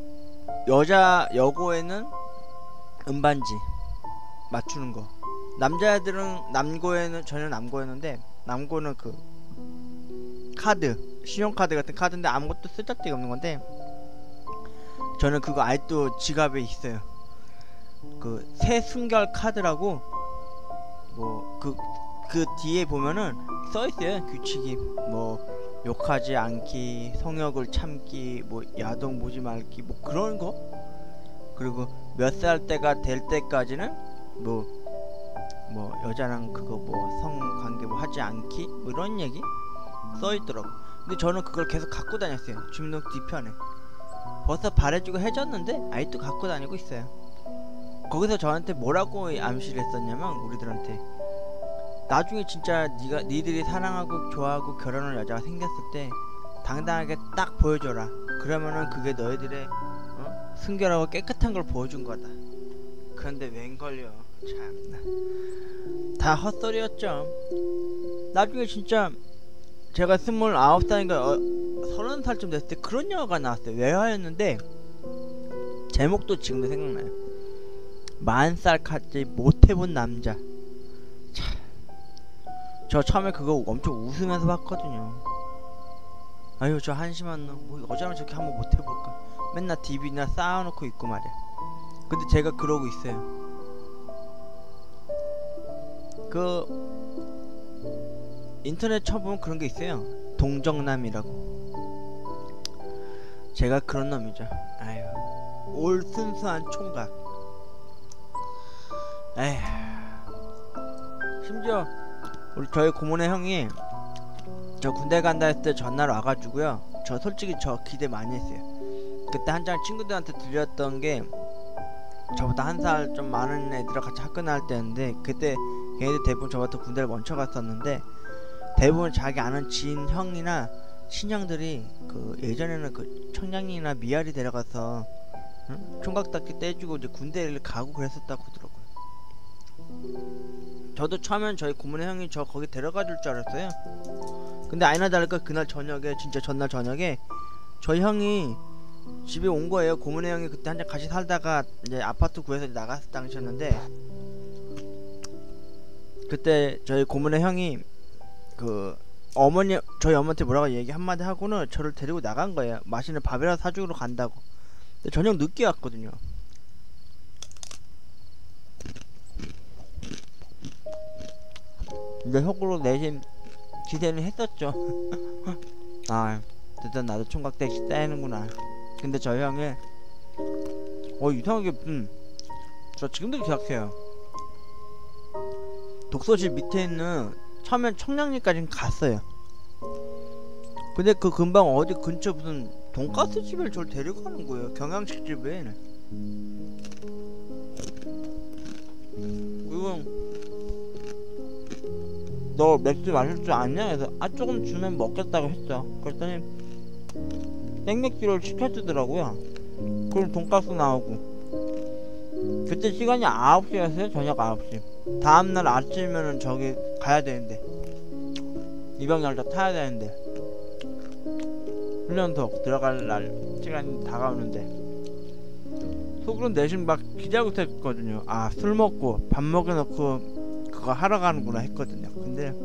여고에는 음반지 맞추는 거, 남자애들은 남고에는, 전혀 남고였는데 남고는 그 카드, 신용카드 같은 카드인데 아무것도 쓸데가 없는 건데, 저는 그거 아직도 지갑에 있어요. 그 새순결 카드라고, 뭐 그 뒤에 보면은 써있어요. 규칙이 뭐 욕하지 않기, 성욕을 참기, 뭐 야동 보지 말기, 뭐 그런 거. 그리고 몇 살 때가 될 때까지는 뭐 여자랑 그거 뭐 성관계 뭐 하지 않기, 뭐 이런 얘기 써있더라고. 근데 저는 그걸 계속 갖고 다녔어요. 주민등 뒤편에. 벌써 바래주고 해졌는데 아직도 갖고 다니고 있어요. 거기서 저한테 뭐라고 암시를 했었냐면, 우리들한테 나중에 진짜 니들이 사랑하고 좋아하고 결혼할 여자가 생겼을 때 당당하게 딱 보여줘라. 그러면은 그게 너희들의 순결하고 깨끗한 걸 보여준 거다. 그런데 웬걸요, 참나 다 헛소리였죠. 나중에 진짜 제가 29살인가 30살쯤 됐을 때 그런 영화가 나왔어요. 외화였는데 제목도 지금도 생각나요. 40살까지 못해본 남자. 참, 저 처음에 그거 엄청 웃으면서 봤거든요. 아유 저 한심한 놈, 뭐 여자랑 저렇게 한번 못해볼까. 맨날 DVD나 쌓아놓고 있고 말이야. 근데 제가 그러고 있어요. 그 인터넷 쳐보면 그런 게 있어요. 동정남이라고. 제가 그런 놈이죠. 아유 올 순수한 총각. 에휴, 심지어 저희 고모네 형이 저 군대 간다 했을 때 전날 와가지고요, 저 솔직히 저 기대 많이 했어요. 그때 한창 친구들한테 들렸던 게 저보다 1살 좀 많은 애들이랑 같이 학교 나올 때였는데, 그때 걔네들 대부분 저부터 군대를 먼저 갔었는데 대부분 자기 아는 지인 형이나 신형들이 그 예전에는 그 청량리나 미아리 데려가서 응? 총각딱지 떼주고 이제 군대를 가고 그랬었다고 하더라고요. 저도 처음엔 저희 고모네 형이 저 거기 데려가 줄 줄 알았어요. 근데 아니나 다를까 그날 저녁에, 진짜 전날 저녁에 저희 형이 집에 온 거예요. 고모네 형이 그때 한참 같이 살다가 이제 아파트 구해서 나갔을 당시였는데, 그때 저희 고모네 형이 그 어머니, 저희 어머니한테 뭐라고 얘기 한마디 하고는 저를 데리고 나간 거예요. 맛있는 밥이라도 사주러 간다고. 근데 저녁 늦게 왔거든요. 근데 속으로 내심 기대는 했었죠. 아, 드디어 나도 총각대기 떼는구나. 근데 저 형이 이상하게 저 지금도 기억해요. 독서실 밑에 있는, 처음엔 청량리까지는 갔어요. 근데 그 근방 어디 근처 무슨 돈가스 집에 저를 데리고 가는 거예요. 경양식 집에. 그리고 너 맥주 마실 줄 아냐? 해서 조금 주면 먹겠다고 했죠. 그랬더니 생맥주를 시켜주더라고요. 그럼 돈가스 나오고. 그때 시간이 9시였어요. 저녁 9시. 다음날 아침이면은 저기 가야 되는데, 입양열차 타야 되는데, 훈련소 들어갈 날 시간이 다가오는데, 속으로 내심 막 기대하고 있었거든요. 아, 술 먹고 밥 먹여놓고 그거 하러 가는구나 했거든요. 근데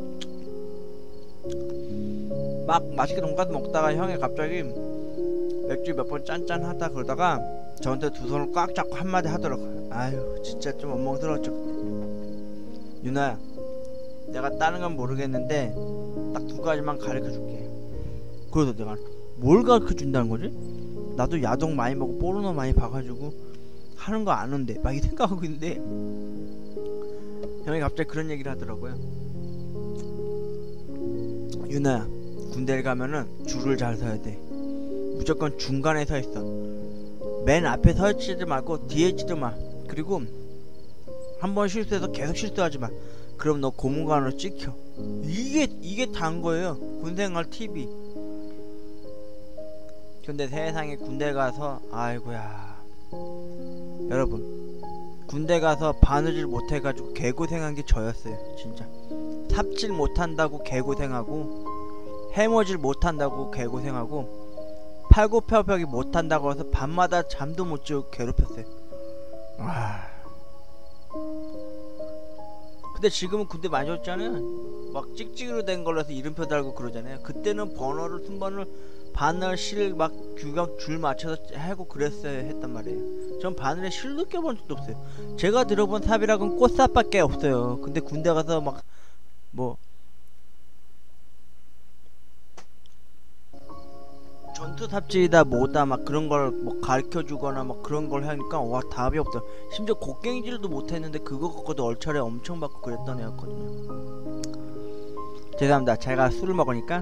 막 맛있게 돈가스 먹다가 형이 갑자기 맥주 몇 번 짠짠 하다 그러다가 저한테 두 손을 꽉 잡고 한마디 하더라고요. 아유, 진짜 좀 엉망스러웠죠. 유나야, 내가 다른 건 모르겠는데 딱 두 가지만 가르쳐줄게. 그래서 내가 뭘 가르쳐준다는 거지? 나도 야동 많이 보고 포르노 많이 봐가지고 하는 거 아는데 막 이 생각하고 있는데, 형이 갑자기 그런 얘기를 하더라고요. 유나야, 군대를 가면은 줄을 잘 서야 돼. 무조건 중간에 서 있어. 맨 앞에 서 있지도 말고 뒤에 있지도 마. 그리고 한 번 실수해서 계속 실수하지 마. 그럼 너 고문관으로 찍혀. 이게 다인 거예요. 군생활 TV. 근데 세상에 군대 가서, 아이고야, 여러분, 군대 가서 바느질 못해가지고 개고생한 게 저였어요. 진짜 삽질 못한다고 개고생하고, 해머질 못한다고 개고생하고, 팔굽혀펴기 못한다고 해서 밤마다 잠도 못 자고 괴롭혔어요. 근데 지금은 군대 많이 왔잖아요. 막 찍찍이로 된 걸로 해서 이름표 달고 그러잖아요. 그때는 번호를, 순번을 바늘, 실 막 규격 줄 맞춰서 하고 그랬어야 했단 말이에요. 전 바늘에 실 느껴본 적도 없어요. 제가 들어본 삽이라고는 꽃삽밖에 없어요. 근데 군대 가서 막 뭐 전투 삽질이다 뭐다 막 그런 걸 뭐 가르쳐 주거나 막 그런 걸 하니까 와, 답이 없어. 심지어 곡괭이질도 못했는데 그거 갖고도 얼차례 엄청 받고 그랬던 애였거든요. 죄송합니다. 제가 술을 먹으니까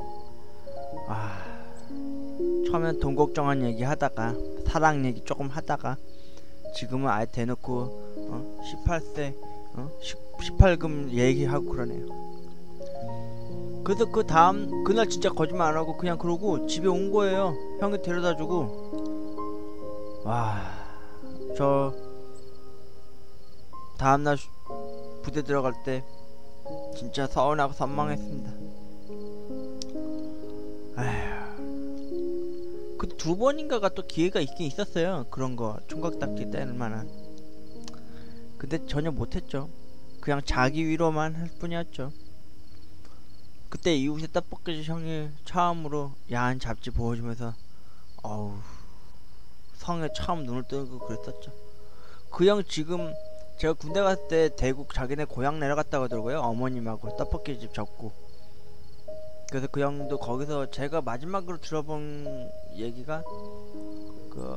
처음엔 돈 걱정한 얘기 하다가 사랑 얘기 조금 하다가 지금은 아예 대놓고 18세 18금 얘기하고 그러네요. 그래서 그 다음 그날 진짜 거짓말 안 하고 그냥 그러고 집에 온 거예요. 형이 데려다 주고. 와, 저 다음날 부대 들어갈 때 진짜 서운하고 선망했습니다. 아휴, 그 두 번인가가 또 기회가 있긴 있었어요. 그런 거 총각딱지 떼는 만한. 근데 전혀 못했죠. 그냥 자기 위로만 할 뿐이었죠. 그때 이웃에 떡볶이 형이 처음으로 야한 잡지 보여주면서 어우, 성에 처음 눈을 뜨고 그랬었죠. 그 형 지금 제가 군대 갔을 때 대구 자기네 고향 내려갔다고 하더라고요. 어머님하고 떡볶이 집 접고. 그래서 그 형도 거기서 제가 마지막으로 들어본 얘기가 그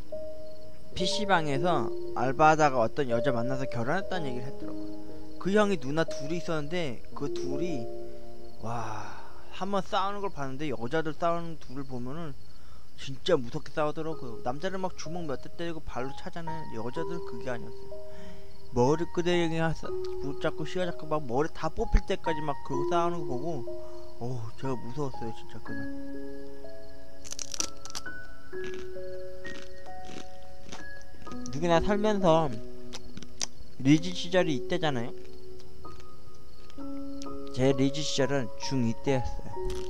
PC방에서 알바하다가 어떤 여자 만나서 결혼했다는 얘기를 했더라고요. 그 형이 누나 둘이 있었는데 그 둘이 와, 한번 싸우는 걸 봤는데 여자들 싸우는 둘을 보면은 진짜 무섭게 싸우더라고요. 남자들 막 주먹 몇 대 때리고 발로 차잖아요. 여자들은 그게 아니었어요. 머리 끄댕이 붙잡고 휘어잡고 막 머리 다 뽑힐 때까지 막 그러고 싸우는 거 보고 제가 무서웠어요 진짜 그날. 누구나 살면서 리즈 시절이 이때잖아요. 제 리즈 시절은 중2 때였어요.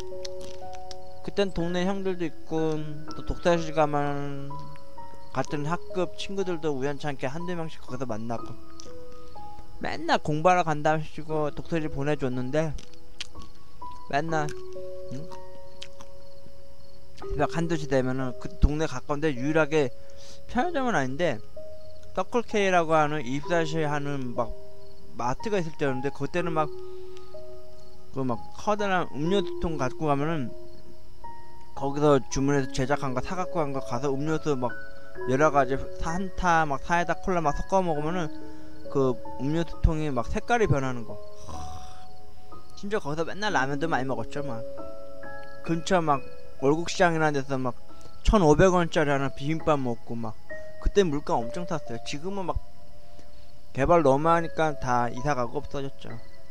그땐 동네 형들도 있고 또 독서실 가면 같은 학급 친구들도 우연찮게 한두 명씩 거기서 만나고 맨날 공부하러 간다 하시고 독서실 보내줬는데 맨날 새벽 1~2시 되면은 그 동네 가까운데 유일하게 편의점은 아닌데 서클K라고 하는 24시에 하는 막 마트가 있을 때였는데 그때는 막 그 커다란 음료수통 갖고 가면은 거기서 주문해서 제작한 거 사갖고 간 거 가서 음료수 막 여러가지 산타 막 사이다 콜라 막 섞어 먹으면은 그 음료수통이 막 색깔이 변하는 거. 심지어 거기서 맨날 라면도 많이 먹었죠. 막 근처 막 월국시장이라는 데서 막 1,500원짜리 하나 비빔밥 먹고 막 그때 물가 엄청 탔어요. 지금은 막 개발 너무 하니까 다 이사가고 없어졌죠.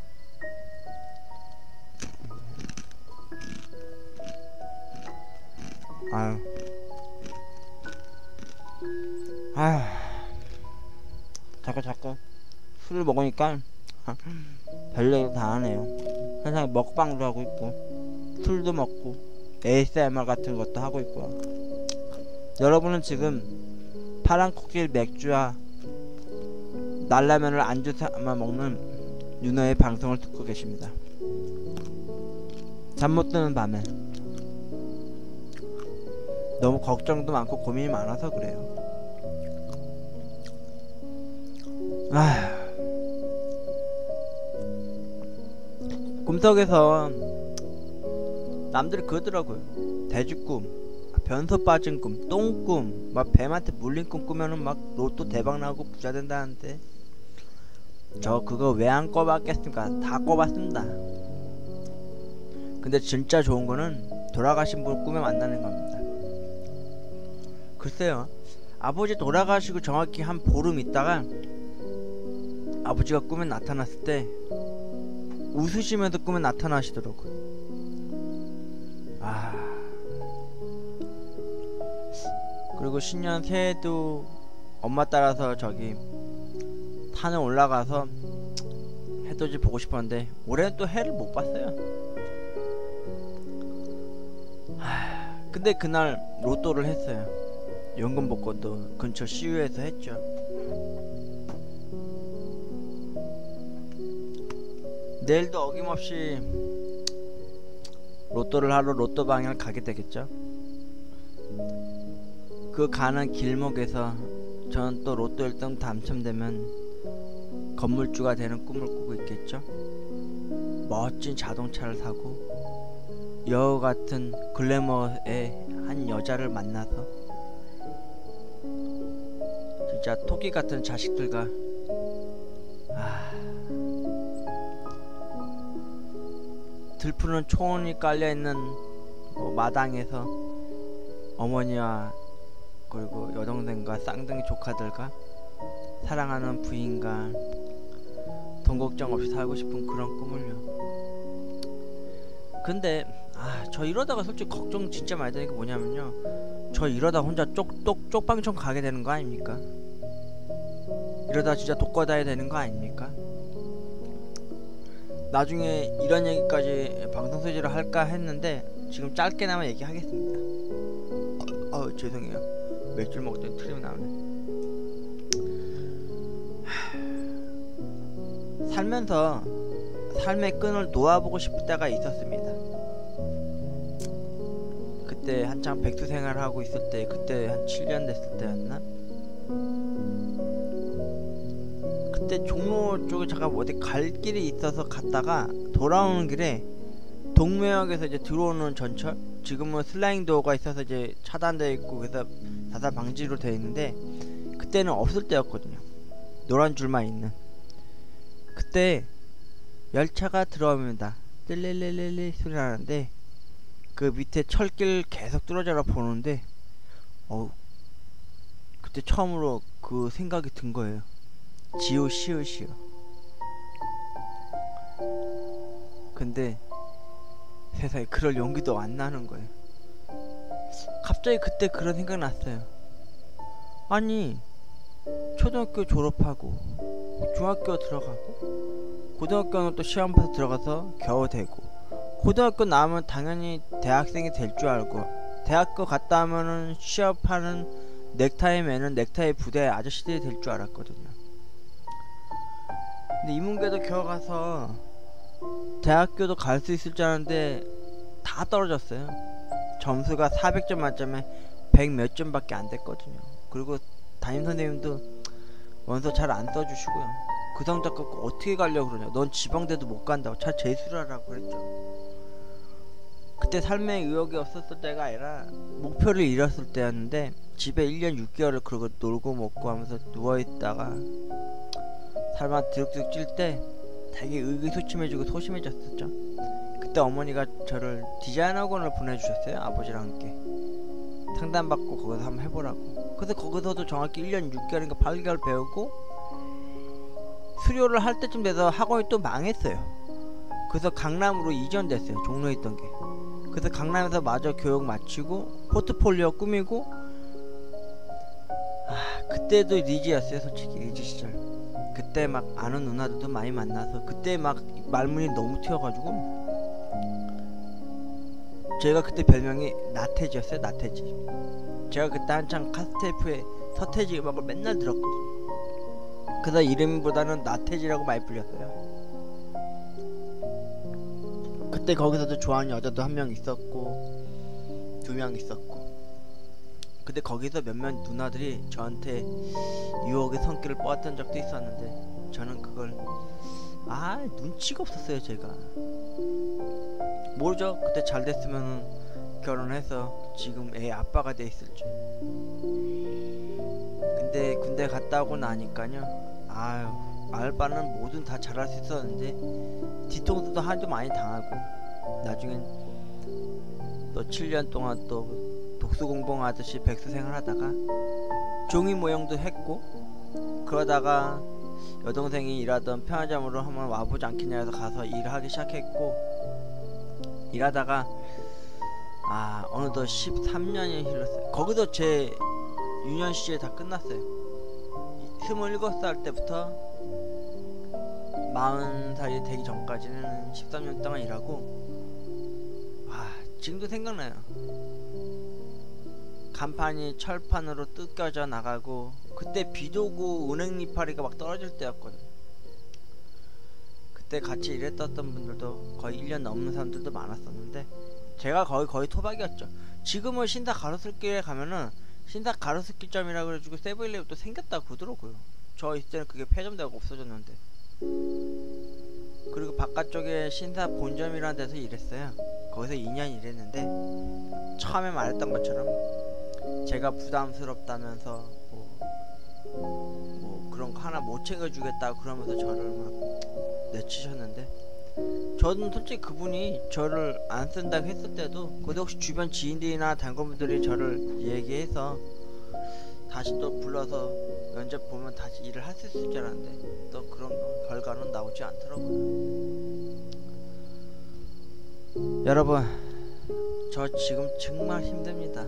아유 자꾸 술을 먹으니까 별얘기 다 하네요. 세상에 먹방도 하고 있고 술도 먹고 ASMR 같은 것도 하고 있고. 여러분은 지금 파란 코끼리 맥주와 날라면을 안주 삼아 먹는 윤호의 방송을 듣고 계십니다. 잠 못 드는 밤에 너무 걱정도 많고 고민이 많아서 그래요. 꿈속에서 남들이 그러더라고요. 돼지꿈, 변소 빠진 꿈, 똥꿈, 막 뱀한테 물린 꿈 꾸면은 막 로또 대박 나고 부자 된다는데 저 그거 왜 안 꿔봤겠습니까? 다 꿔봤습니다. 근데 진짜 좋은 거는 돌아가신 분 꿈에 만나는 겁니다. 글쎄요, 아버지 돌아가시고 정확히 한 보름 있다가 아버지가 꿈에 나타났을 때 웃으시면서 꿈에 나타나시더라고요. 그리고 신년 새해도 엄마 따라서 저기 산에 올라가서 해돋이 보고 싶었는데 올해는 또 해를 못 봤어요. 근데 그날 로또를 했어요. 연금 복권도 근처 시유에서 했죠. 내일도 어김없이 로또를 하러 로또 방향을 가게 되겠죠. 그 가는 길목에서 저는 또 로또 1등 당첨되면 건물주가 되는 꿈을 꾸고 있겠죠. 멋진 자동차를 사고 여우 같은 글래머의 한 여자를 만나서 진짜 토끼 같은 자식들과 들푸른 초원이 깔려있는 마당에서 어머니와 그리고 여동생과 쌍둥이 조카들과 사랑하는 부인과 돈 걱정 없이 살고 싶은 그런 꿈을요. 근데 저 이러다가 솔직히 걱정 진짜 많이 되는 게 뭐냐면요, 저 이러다 혼자 쪽방촌 가게 되는 거 아닙니까? 이러다 진짜 독거 다야 되는 거 아닙니까? 나중에 이런 얘기까지 방송 소지를 할까 했는데 지금 짧게나마 얘기하겠습니다. 죄송해요. 맥주를 먹을 때 트림이 나오네. 살면서 삶의 끈을 놓아보고 싶을 때가 있었습니다. 그때 한창 백수 생활을 하고 있을 때, 그때 한 7년 됐을 때였나? 그때 종로 쪽에 잠깐 어디 갈 길이 있어서 갔다가 돌아오는 길에 동묘역에서 이제 들어오는 전철, 지금은 슬라이딩 도어가 있어서 이제 차단되어 있고 그래서 자살 방지로 되어 있는데 그때는 없을 때였거든요. 노란 줄만 있는. 그때 열차가 들어옵니다. 뜰릴릴릴리 소리 나는데 그 밑에 철길 계속 뚫어져라 보는데 그때 처음으로 그 생각이 든 거예요. 지오 시으시오. 근데 세상에 그럴 용기도 안 나는 거예요. 갑자기 그때 그런 생각 났어요. 아니, 초등학교 졸업하고 중학교 들어가고 고등학교는 또 시험 봐서 들어가서 겨우 되고, 고등학교 나오면 당연히 대학생이 될 줄 알고, 대학교 갔다 하면은 취업하는 넥타이 매는 넥타이 부대 아저씨들이 될 줄 알았거든요. 근데 인문계도 겨우 가서 대학교도 갈 수 있을 줄 알았는데 다 떨어졌어요. 점수가 400점 만점에 100 몇 점밖에 안 됐거든요. 그리고 담임선생님도 원서 잘 안 써주시고요. 그 성적 갖고 어떻게 가려고 그러냐, 넌 지방대도 못 간다고, 차 재수하라고 그랬죠. 그때 삶의 의욕이 없었을 때가 아니라 목표를 잃었을 때였는데, 집에 1년 6개월을 그러고 놀고 먹고 하면서 누워있다가 살만 드륵드륵 찔 때 되게 의기소침해지고 소심해졌었죠. 그때 어머니가 저를 디자인 학원을 보내주셨어요. 아버지랑 함께 상담받고 거기서 한번 해보라고. 그래서 거기서도 정확히 1년 6개월인가 8개월 배우고, 수료를 할 때쯤 돼서 학원이 또 망했어요. 그래서 강남으로 이전됐어요. 종로에 있던 게. 그래서 강남에서 마저 교육 마치고 포트폴리오 꾸미고, 그때도 리즈였어요. 솔직히 리즈 시절. 그때 막 아는 누나들도 많이 만나서, 그때 막 말문이 너무 튀어가지고 제가 그때 별명이 나태지였어요. 나태지. 제가 그때 한창 카스테이프의 서태지 음악을 맨날 들었거든요. 그래서 이름보다는 나태지라고 많이 불렸어요. 그때 거기서도 좋아하는 여자도 한 명 있었고 2명 있었고, 근데 거기서 몇몇 누나들이 저한테 유혹의 손길을 뻗었던 적도 있었는데, 저는 그걸 눈치가 없었어요. 제가 모르죠. 그때 잘 됐으면 결혼해서 지금 애 아빠가 돼 있을지. 근데 군대 갔다 오고 나니까요, 알바는 뭐든 다 잘할 수 있었는데 뒤통수도 한도 많이 당하고, 나중엔 또 7년 동안 또 독수공봉하듯이 백수생활 하다가 종이 모형도 했고, 그러다가 여동생이 일하던 편의점으로 한번 와보지 않겠냐 해서 가서 일을 하기 시작했고, 일하다가 어느덧 13년이 흘렀어요. 거기서 제 유년 시절이 다 끝났어요. 27살 때부터 40살이 되기 전까지는 13년 동안 일하고, 지금도 생각나요. 간판이 철판으로 뜯겨져 나가고, 그때 비도 오고 은행 이파리가 막 떨어질 때였거든. 그때 같이 일했던 분들도 거의 1년 넘는 사람들도 많았었는데, 제가 거의 토박이었죠. 지금은 신사 가로수길에 가면은 신사 가로수길점이라고 그래가지고 세븐일레븐 또 생겼다고 그러더라고요. 저 있을 때는 그게 폐점되고 없어졌는데. 그리고 바깥쪽에 신사 본점이라는 데서 일했어요. 거기서 2년 일했는데, 처음에 말했던 것처럼 제가 부담스럽다면서 뭐 그런 거 하나 못 챙겨주겠다고 그러면서 저를 막 내치셨는데, 저는 솔직히 그분이 저를 안 쓴다고 했을 때도, 그래도 혹시 주변 지인들이나 단골분들이 저를 얘기해서 다시 또 불러서 면접 보면 다시 일을 할 수 있을 줄 알았는데, 또 그런 결과는 나오지 않더라고요. 여러분, 저 지금 정말 힘듭니다.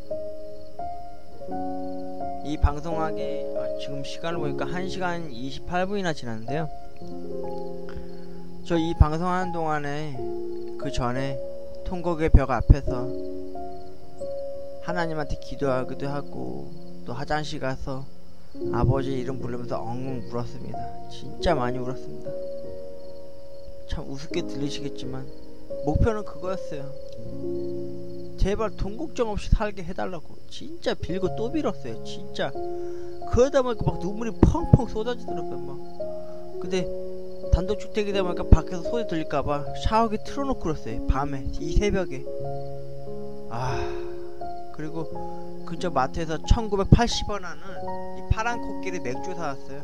이 방송하기 지금 시간을 보니까 1시간 28분이나 지났는데요. 저 이 방송하는 동안에, 그 전에 통곡의 벽 앞에서 하나님한테 기도하기도 하고, 또 화장실 가서 아버지 이름 부르면서 엉엉 울었습니다. 진짜 많이 울었습니다. 참 우습게 들리시겠지만 목표는 그거였어요. 제발 돈 걱정 없이 살게 해달라고 진짜 빌고 또 빌었어요. 진짜 그러다 보니까 막 눈물이 펑펑 쏟아지더라고요. 막 근데 단독주택이다 보니까 밖에서 소리 들릴까봐 샤워기 틀어놓고 그랬어요. 밤에 이 새벽에. 그리고 근처 마트에서 1980원 하는 이 파란 코끼리 맥주 사왔어요.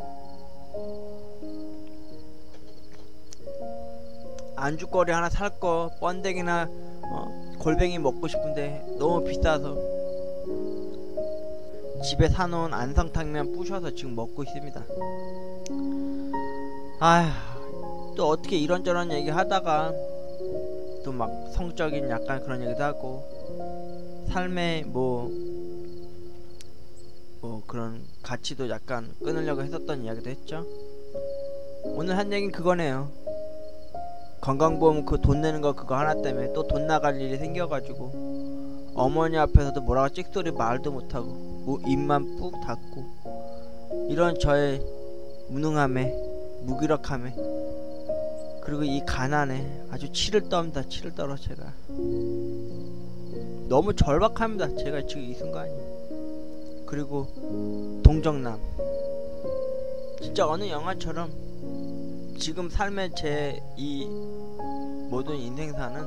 안주거리 하나 살거, 번데기나 골뱅이 먹고 싶은데 너무 비싸서 집에 사놓은 안성탕면 부셔서 지금 먹고 있습니다. 또 어떻게 이런저런 얘기 하다가 또 막 성적인 약간 그런 얘기도 하고 삶의 뭐 그런 가치도 약간 끊으려고 했었던 이야기도 했죠. 오늘 한 얘기는 그거네요. 건강보험 그 돈 내는 거 그거 하나 때문에 또 돈 나갈 일이 생겨가지고 어머니 앞에서도 뭐라고 찍소리 말도 못하고 뭐 입만 꾹 닫고 이런 저의 무능함에 무기력함에 그리고 이 가난에 아주 치를 떨다 치를 떨어. 제가 너무 절박합니다. 제가 지금 이 순간이. 그리고 동정남 진짜 어느 영화처럼 지금 삶의 제 이 모든 인생사는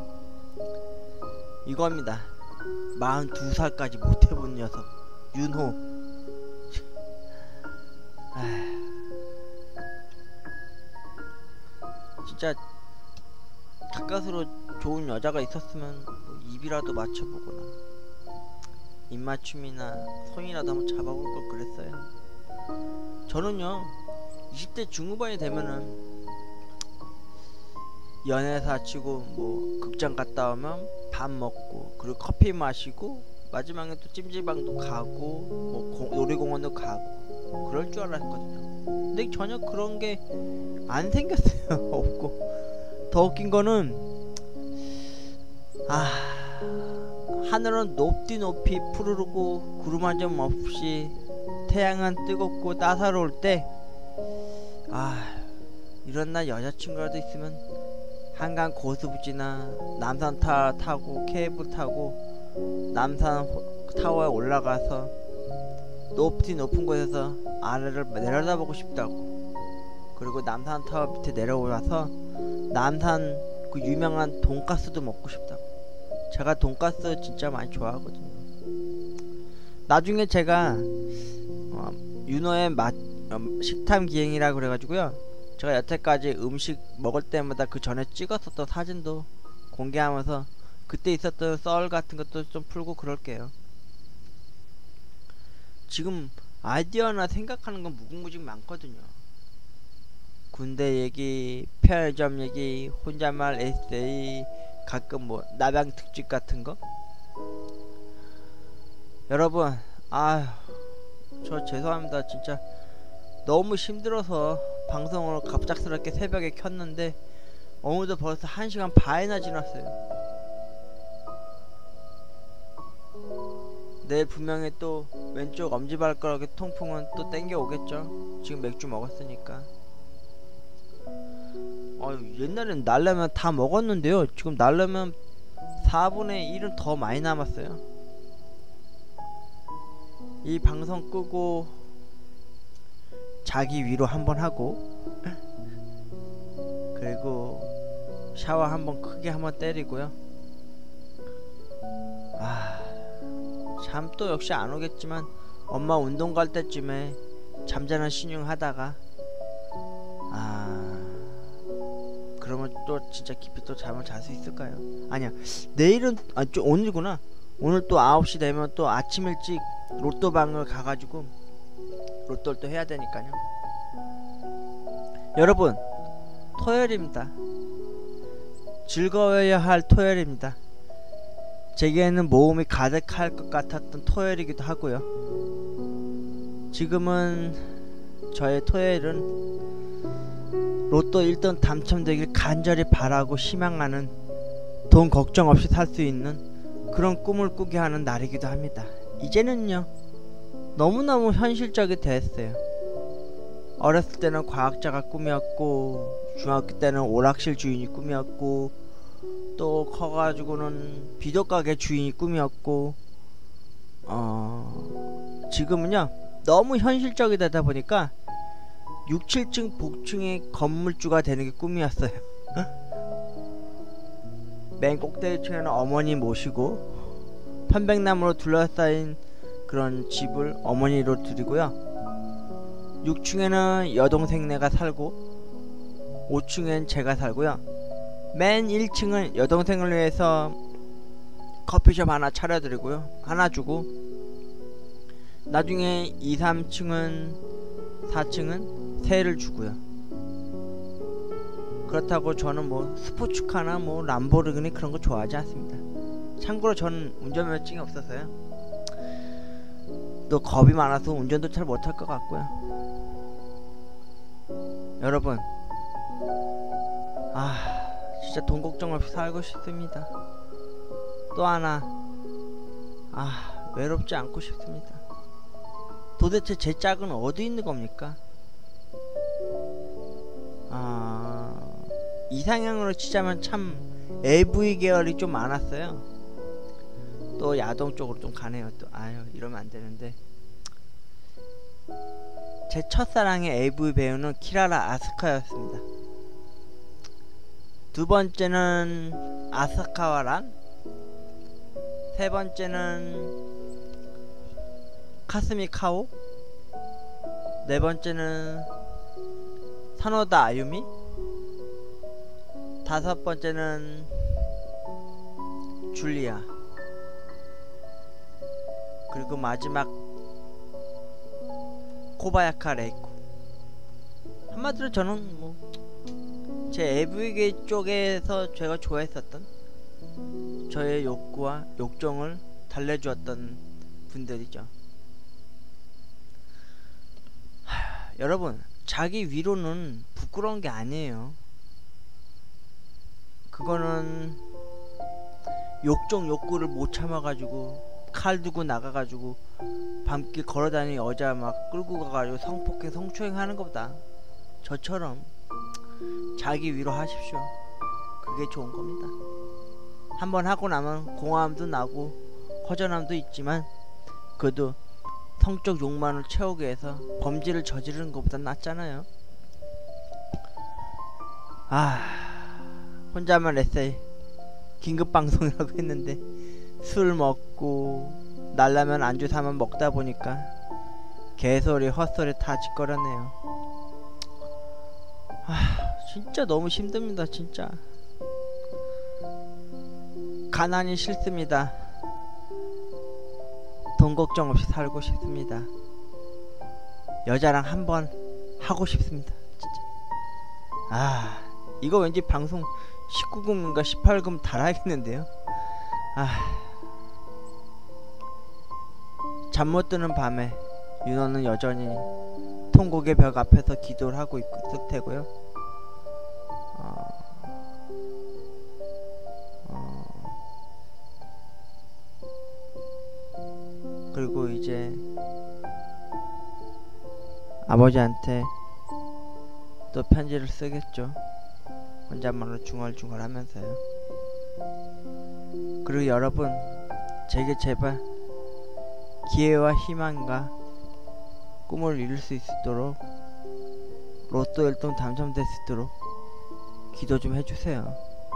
이겁니다. 42살까지 못해본 녀석 윤호. 진짜 가까스로 좋은 여자가 있었으면 뭐 입이라도 맞춰보거나 입맞춤이나 손이라도 한번 잡아볼 걸 그랬어요. 저는요 20대 중후반이 되면은 연애사 치고 뭐 극장 갔다 오면 밥 먹고 그리고 커피 마시고 마지막에 또 찜질방도 가고 뭐 놀이공원도 가고 그럴 줄 알았거든요. 근데 전혀 그런 게 안 생겼어요. 없고 더 웃긴 거는 하늘은 높디 높이 푸르르고 구름 한 점 없이 태양은 뜨겁고 따사로울 때 이런 날 여자친구라도 있으면 한강 고수부지나 남산 타고 케이블 타고 남산 타워에 올라가서 높이 높은 곳에서 아래를 내려다보고 싶다고. 그리고 남산 타워 밑에 내려와서 남산 그 유명한 돈가스도 먹고 싶다고. 제가 돈가스 진짜 많이 좋아하거든요. 나중에 제가 윤호의 식탐 기행이라 그래가지고요, 제가 여태까지 음식 먹을 때마다 그 전에 찍었었던 사진도 공개하면서 그때 있었던 썰 같은 것도 좀 풀고 그럴게요. 지금 아이디어나 생각하는 건 무궁무진 많거든요. 군대 얘기, 편의점 얘기, 혼잣말 에세이, 가끔 뭐 나방 특집 같은 거. 여러분, 저 죄송합니다. 진짜 너무 힘들어서 방송을 갑작스럽게 새벽에 켰는데 어느덧 벌써 1시간 반이나 지났어요. 내일 분명히 또 왼쪽 엄지발가락의 통풍은 또 땡겨 오겠죠. 지금 맥주 먹었으니까. 옛날엔 날라면 다 먹었는데요, 지금 날라면 4분의 1은 더 많이 남았어요. 이 방송 끄고 자기 위로 한번 하고 그리고 샤워 한번 크게 한번 때리고요. 잠 또 역시 안 오겠지만 엄마 운동 갈 때쯤에 잠자는 신용 하다가 그러면 또 진짜 깊이 또 잠을 잘 수 있을까요? 아니야, 내일은 오늘이구나. 오늘 또 9시 되면 또 아침 일찍 로또방을 가가지고 로또를 또 해야 되니까요. 여러분, 토요일입니다. 즐거워야 할 토요일입니다. 제게는 모험이 가득할 것 같았던 토요일이기도 하고요. 지금은 저의 토요일은 로또 1등 당첨되길 간절히 바라고 희망하는, 돈 걱정 없이 살 수 있는 그런 꿈을 꾸게 하는 날이기도 합니다. 이제는요, 너무너무 현실적이 됐어요. 어렸을 때는 과학자가 꿈이었고, 중학교 때는 오락실 주인이 꿈이었고, 또 커가지고는 비디오가게 주인이 꿈이었고, 지금은요 너무 현실적이 되다 보니까 6, 7층 복층의 건물주가 되는 게 꿈이었어요. 맨 꼭대기층에는 어머니 모시고 편백나무로 둘러싸인 그런 집을 어머니로 드리고요, 6층에는 여동생네가 살고 5층엔 제가 살고요, 맨 1층은 여동생을 위해서 커피숍 하나 차려드리고요, 하나 주고, 나중에 2, 3층은 4층은 새를 주고요. 그렇다고 저는 뭐 스포츠카나 뭐 람보르기니 그런 거 좋아하지 않습니다. 참고로 저는 운전면허증이 없어서요. 또 겁이 많아서 운전도 잘 못할 것 같고요. 여러분, 진짜 돈 걱정 없이 살고 싶습니다. 또 하나, 외롭지 않고 싶습니다. 도대체 제 짝은 어디 있는 겁니까? 이상형으로 치자면 참 AV 계열이 좀 많았어요. 또 야동 쪽으로 좀 가네요. 또 이러면 안 되는데, 제 첫사랑의 AV 배우는 키라라 아스카였습니다. 두 번째는 아스카와란, 세 번째는 카스미 카오, 네 번째는 사노다 아유미, 다섯 번째는 줄리아, 그리고 마지막 코바야카 레이코. 한마디로 저는 뭐 제 AV계 쪽에서 제가 좋아했었던, 저의 욕구와 욕정을 달래주었던 분들이죠. 여러분, 자기 위로는 부끄러운 게 아니에요. 그거는 욕구를 못 참아가지고 칼 두고 나가가지고 밤길 걸어다니는 여자 막 끌고 가가지고 성폭행 성추행 하는 것보다 저처럼 자기 위로 하십시오. 그게 좋은 겁니다. 한번 하고 나면 공허함도 나고 허전함도 있지만, 그래도 성적 욕망을 채우기 위해서 범죄를 저지르는 것보다 낫잖아요. 혼자만 에세이 긴급 방송이라고 했는데 술 먹고 날라면 안주 사면 먹다 보니까 개소리 헛소리 다 짓거렸네요. 진짜 너무 힘듭니다. 진짜 가난이 싫습니다. 돈 걱정 없이 살고 싶습니다. 여자랑 한번 하고 싶습니다. 진짜. 이거 왠지 방송 19금인가 18금 달아야겠는데요. 잠 못 드는 밤에 윤호는 여전히 통곡의 벽 앞에서 기도를 하고 있을 테고요. 그리고 이제 아버지한테 또 편지를 쓰겠죠. 혼잣말로 중얼중얼 하면서요. 그리고 여러분, 제게 제발 기회와 희망과 꿈을 이룰 수 있도록, 로또 1등 당첨될 수 있도록 기도 좀 해주세요.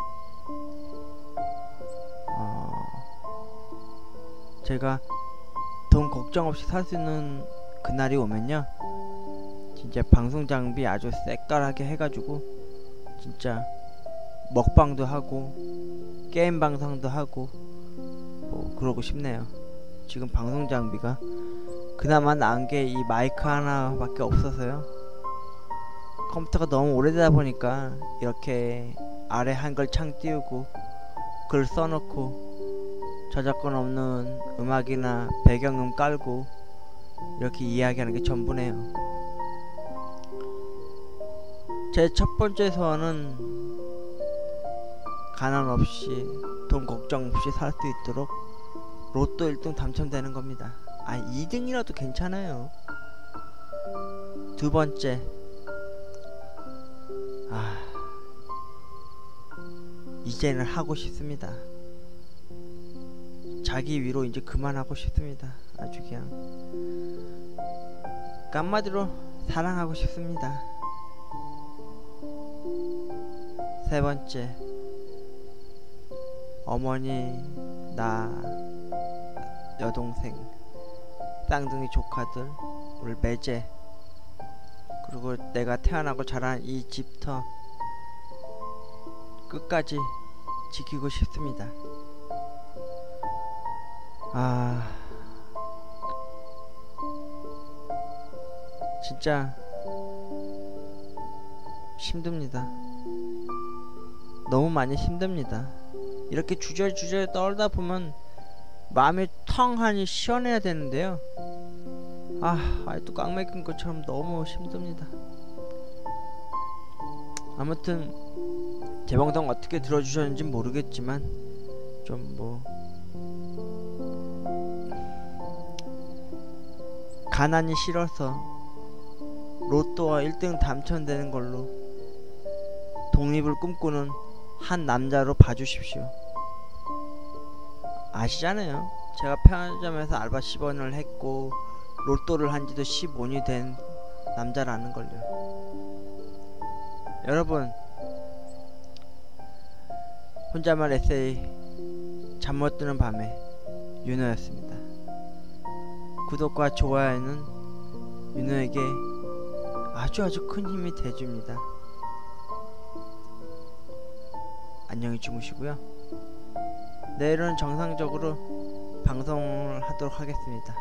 제가 돈 걱정 없이 살 수 있는 그날이 오면요, 진짜 방송 장비 아주 새까맣게 해가지고 진짜 먹방도 하고 게임 방송도 하고 뭐 그러고 싶네요. 지금 방송 장비가 그나마 나은 게 이 마이크 하나밖에 없어서요. 컴퓨터가 너무 오래되다 보니까 이렇게 아래 한글 창 띄우고 글 써놓고 저작권 없는 음악이나 배경음 깔고 이렇게 이야기하는 게 전부네요. 제 첫 번째 소원은 가난 없이 돈 걱정 없이 살 수 있도록 로또 1등 당첨되는 겁니다. 2등이라도 괜찮아요. 두 번째, 이제는 하고 싶습니다. 자기 위로 이제 그만하고 싶습니다. 아주 그냥 한마디로 사랑하고 싶습니다. 세 번째, 어머니, 나, 여동생, 쌍둥이 조카들, 우리 매제, 그리고 내가 태어나고 자란 이 집터 끝까지 지키고 싶습니다. 진짜 힘듭니다. 너무 많이 힘듭니다. 이렇게 주저주저 떨다 보면 마음이 텅하니 시원해야 되는데요. 아직도 꽉 막힌 것처럼 너무 힘듭니다. 아무튼 제 방송 어떻게 들어주셨는지 모르겠지만 좀 가난이 싫어서 로또와 1등 당첨되는 걸로 독립을 꿈꾸는 한 남자로 봐주십시오. 아시잖아요. 제가 편의점에서 알바 10원을 했고 로또를 한지도 15년이 된 남자라는 걸요. 여러분, 혼자말 에세이 잠 못 드는 밤에 윤호였습니다. 구독과 좋아요는 윤호에게 아주 큰 힘이 돼줍니다. 안녕히 주무시고요. 내일은 정상적으로 방송을 하도록 하겠습니다.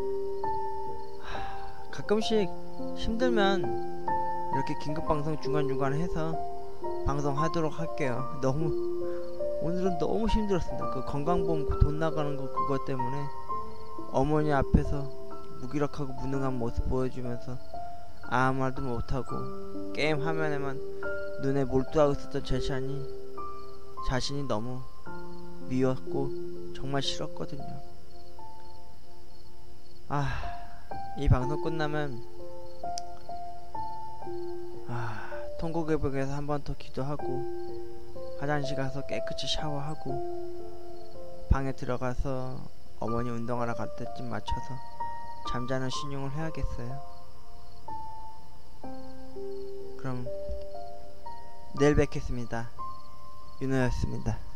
가끔씩 힘들면 이렇게 긴급방송 중간중간 해서 방송하도록 할게요. 오늘은 너무 힘들었습니다. 그 건강보험 돈 나가는 거 그것 때문에 어머니 앞에서 무기력하고 무능한 모습 보여주면서 아무 말도 못하고 게임 화면에만 눈에 몰두하고 있었던 제 자신이 너무 미웠고 정말 싫었거든요. 이 방송 끝나면 통곡 개벽에서 한 번 더 기도하고 화장실 가서 깨끗이 샤워하고 방에 들어가서 어머니 운동하러 갈 때쯤 맞춰서 잠자는 신용을 해야겠어요. 그럼 내일 뵙겠습니다. 윤호였습니다.